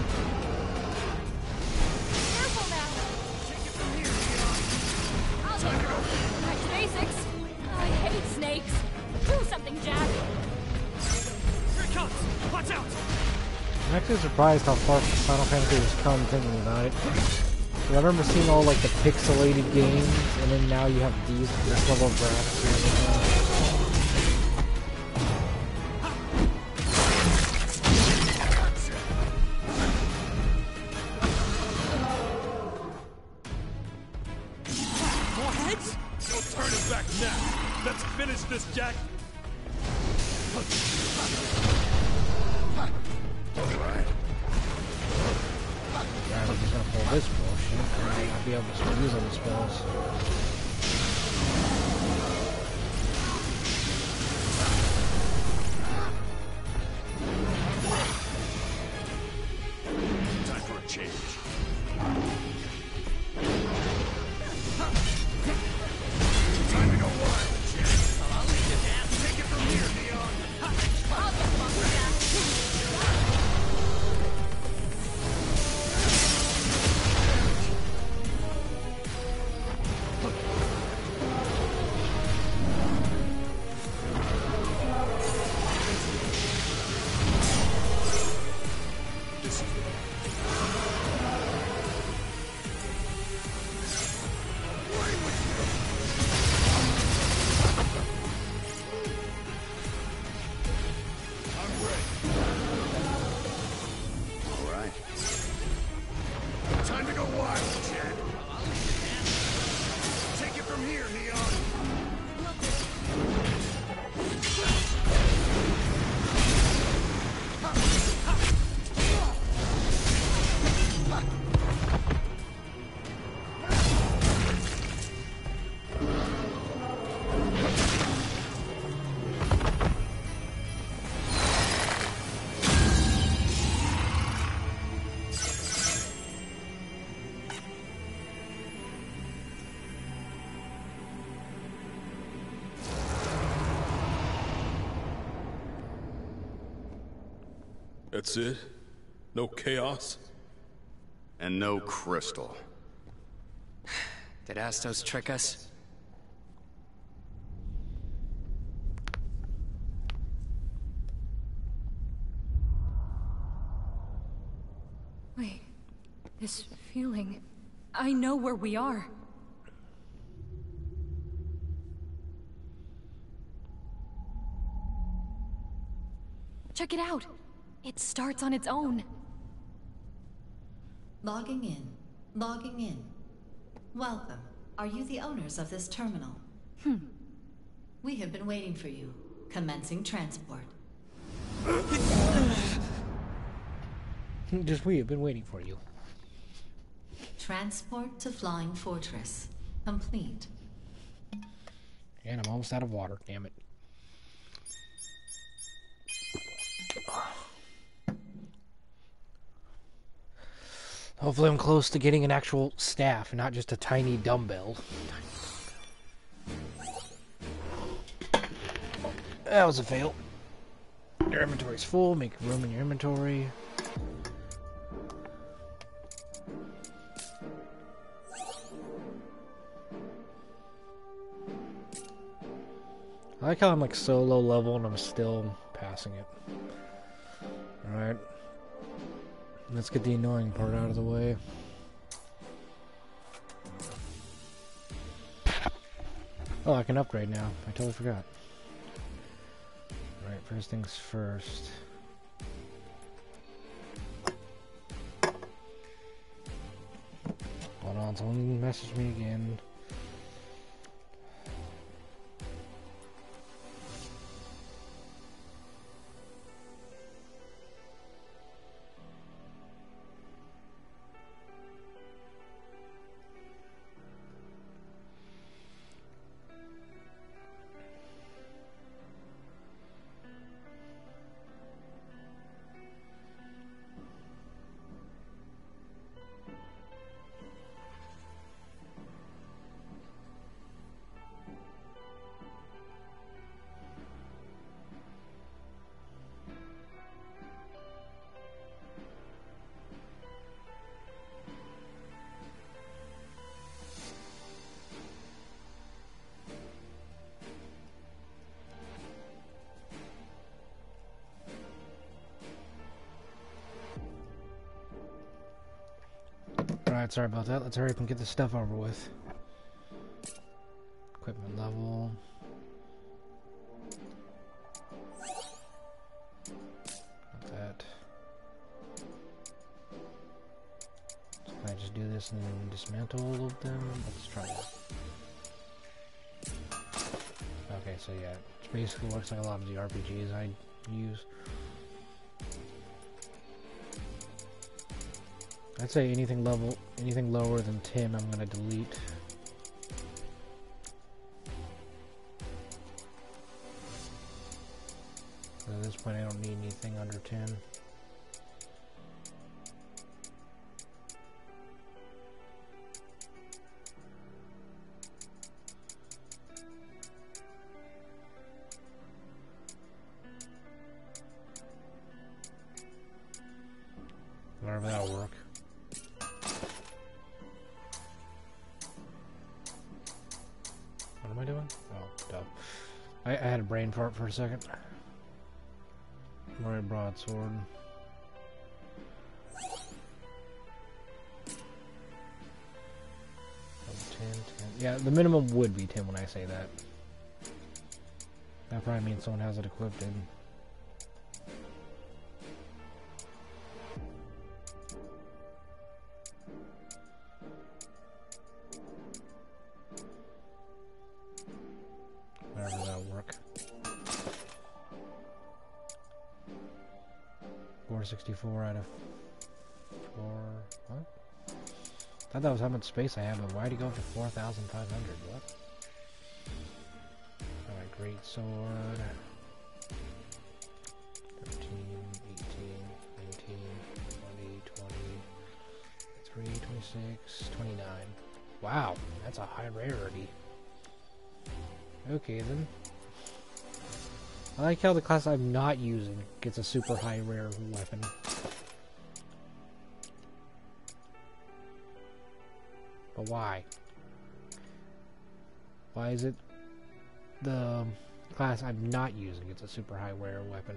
Careful now. Take it from here, Neon. I'll Time to go. back to basics. I hate snakes. Do something, Jack. Here it comes. Watch out. I'm actually surprised how far Final Fantasy has come thinking about it. 'Cause I remember seeing all like the pixelated games, and then now you have these this level of graphics and everything. More heads? No turning back now. Let's finish this, Jack. Alright. Alright, we're just gonna pull this bullshit. I might not be able to use all the spells. Time for a change. Time to go wild, Jack. Take it from here, Neon. I'll get them off the back. This is I'm ready. All right. Time to go wild, Jack. Take it from here, Neon. That's it? No chaos? And no crystal. Did Astos trick us? Wait. This feeling. I know where we are. Check it out. It starts on its own. Logging in. Logging in. Welcome. Are you the owners of this terminal? Hmm. We have been waiting for you. Commencing transport. Just we have been waiting for you. Transport to Flying Fortress. Complete. And I'm almost out of water, damn it. Hopefully I'm close to getting an actual staff and not just a tiny dumbbell. That was a fail. Your inventory's full, make room in your inventory. I like how I'm like so low level and I'm still passing it. Alright. Let's get the annoying part out of the way. Oh, I can upgrade now. I totally forgot. Alright, first things first. Hold on, someone messaged me again. Alright, sorry about that. Let's hurry up and get this stuff over with. Equipment level. Like that. So can I just do this and then dismantle all of them? Let's try that. Okay, so yeah, it basically works like a lot of the R P Gs I use. I'd say anything level, anything lower than ten, I'm gonna delete. So at this point, I don't need anything under ten. Whatever, that'll work. What am I doing? Oh, dumb. I, I had a brain fart for a second. Alright, broadsword. ten, ten. Yeah, the minimum would be ten when I say that. That probably means someone has it equipped in. sixty-four out of four. What? I thought that was how much space I have, but why'd he go up to four thousand five hundred? What? Alright, great sword. thirteen, eighteen, nineteen, twenty, twenty-three, twenty-six, twenty-nine. Wow, that's a high rarity. Okay then. I like how the class I'm not using gets a super high rare weapon. But why? Why is it the class I'm not using gets a super high rare weapon?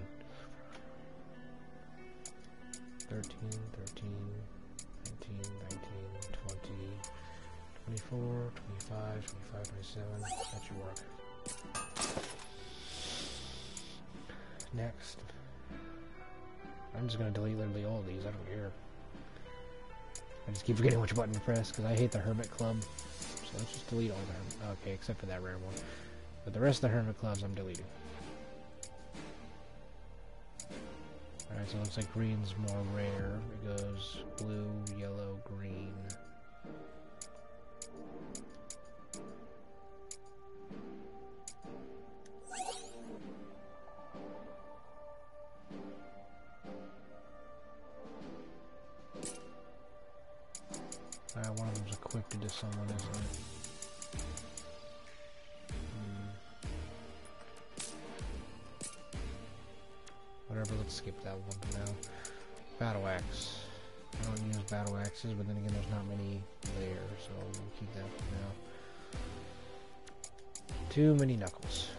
thirteen, thirteen, nineteen, nineteen, twenty, twenty-four, twenty-five, twenty-five, twenty-seven. That should work. Next. I'm just gonna delete literally all of these, I don't care. I just keep forgetting which button to press because I hate the Hermit Club So let's just delete all the okay, except for that rare one. But the rest of the hermit gloves I'm deleting. Alright, so it looks like green's more rare. It goes blue, yellow, green. Uh, one of them's equipped to someone, isn't it? Hmm. Whatever, let's skip that one for now. Battle axe. I don't use battle axes, but then again, there's not many there, so we'll keep that for now. Too many knuckles.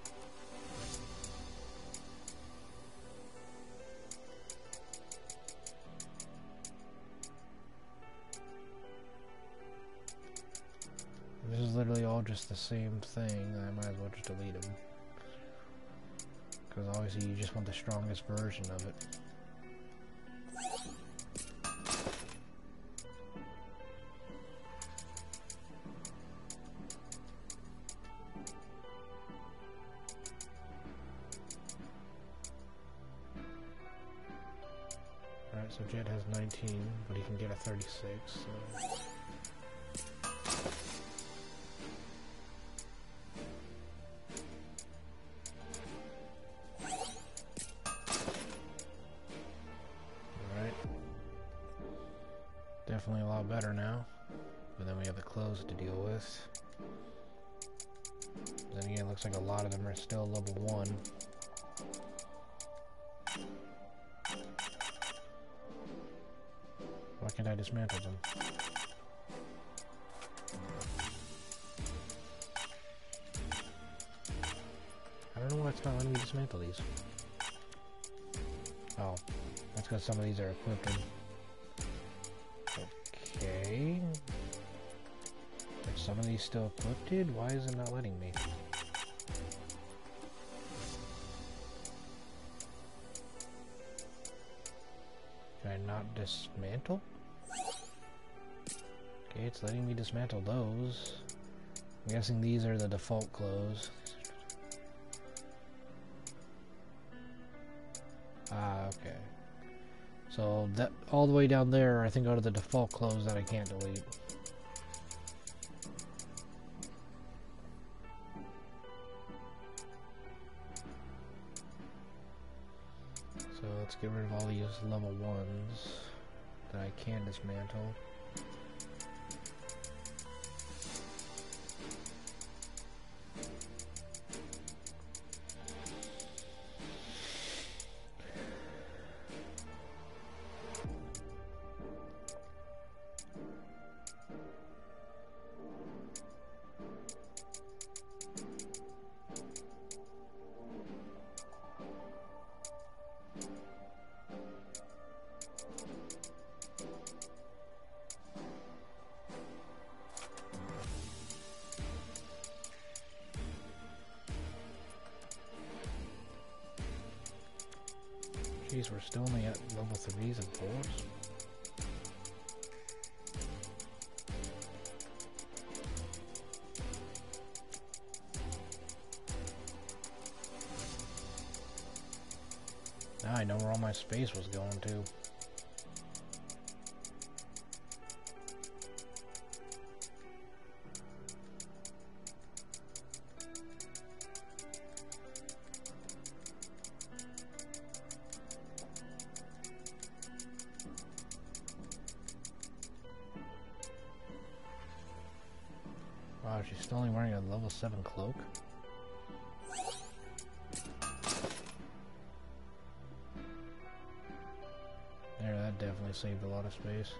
This is literally all just the same thing. I might as well just delete them. Because obviously you just want the strongest version of it. Alright, so Jet has nineteen, but he can get a thirty-six, so... Definitely a lot better now, but then we have the clothes to deal with. Then again, it looks like a lot of them are still level one. Why can't I dismantle them? I don't know why it's not letting me dismantle these. Oh, that's because some of these are equipped. Okay. Are some of these still equipped? Why is it not letting me? Can I not dismantle? Okay, it's letting me dismantle those. I'm guessing these are the default clothes. Ah, okay. So that all the way down there, I think, go to the default clothes that I can't delete. So let's get rid of all these level ones that I can dismantle. Jeez, we're still only at level threes and fours. Now I know where all my space was going to. Wow, she's still only wearing a level seven cloak? There, that definitely saved a lot of space.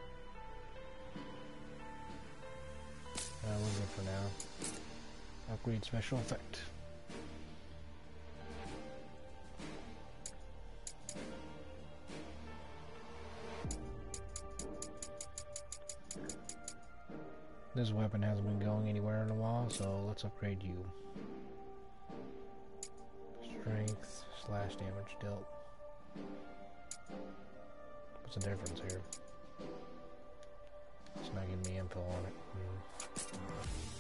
Uh, we're good for now. Upgrade special effect. This weapon hasn't been going anywhere in a while, so let's upgrade you. Strength, slash damage dealt. What's the difference here? It's not giving me info on it. Hmm.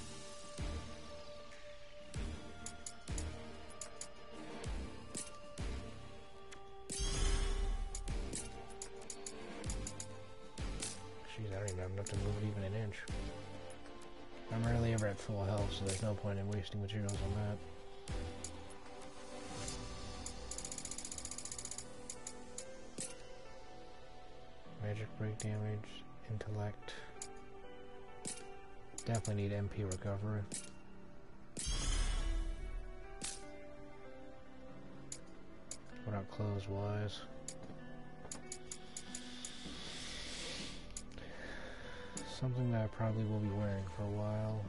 never at full health, so there's no point in wasting materials on that. Magic break damage, intellect. Definitely need M P recovery. What about clothes wise? Something that I probably will be wearing for a while.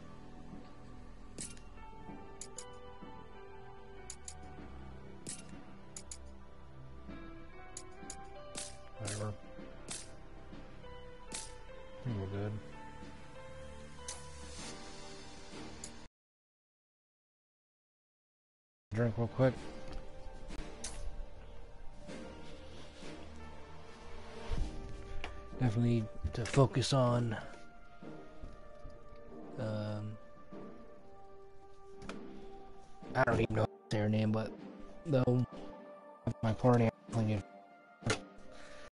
Whatever. I think we're good. Drink real quick. Definitely need to focus on um, I don't even know their name, but though my party, I definitely need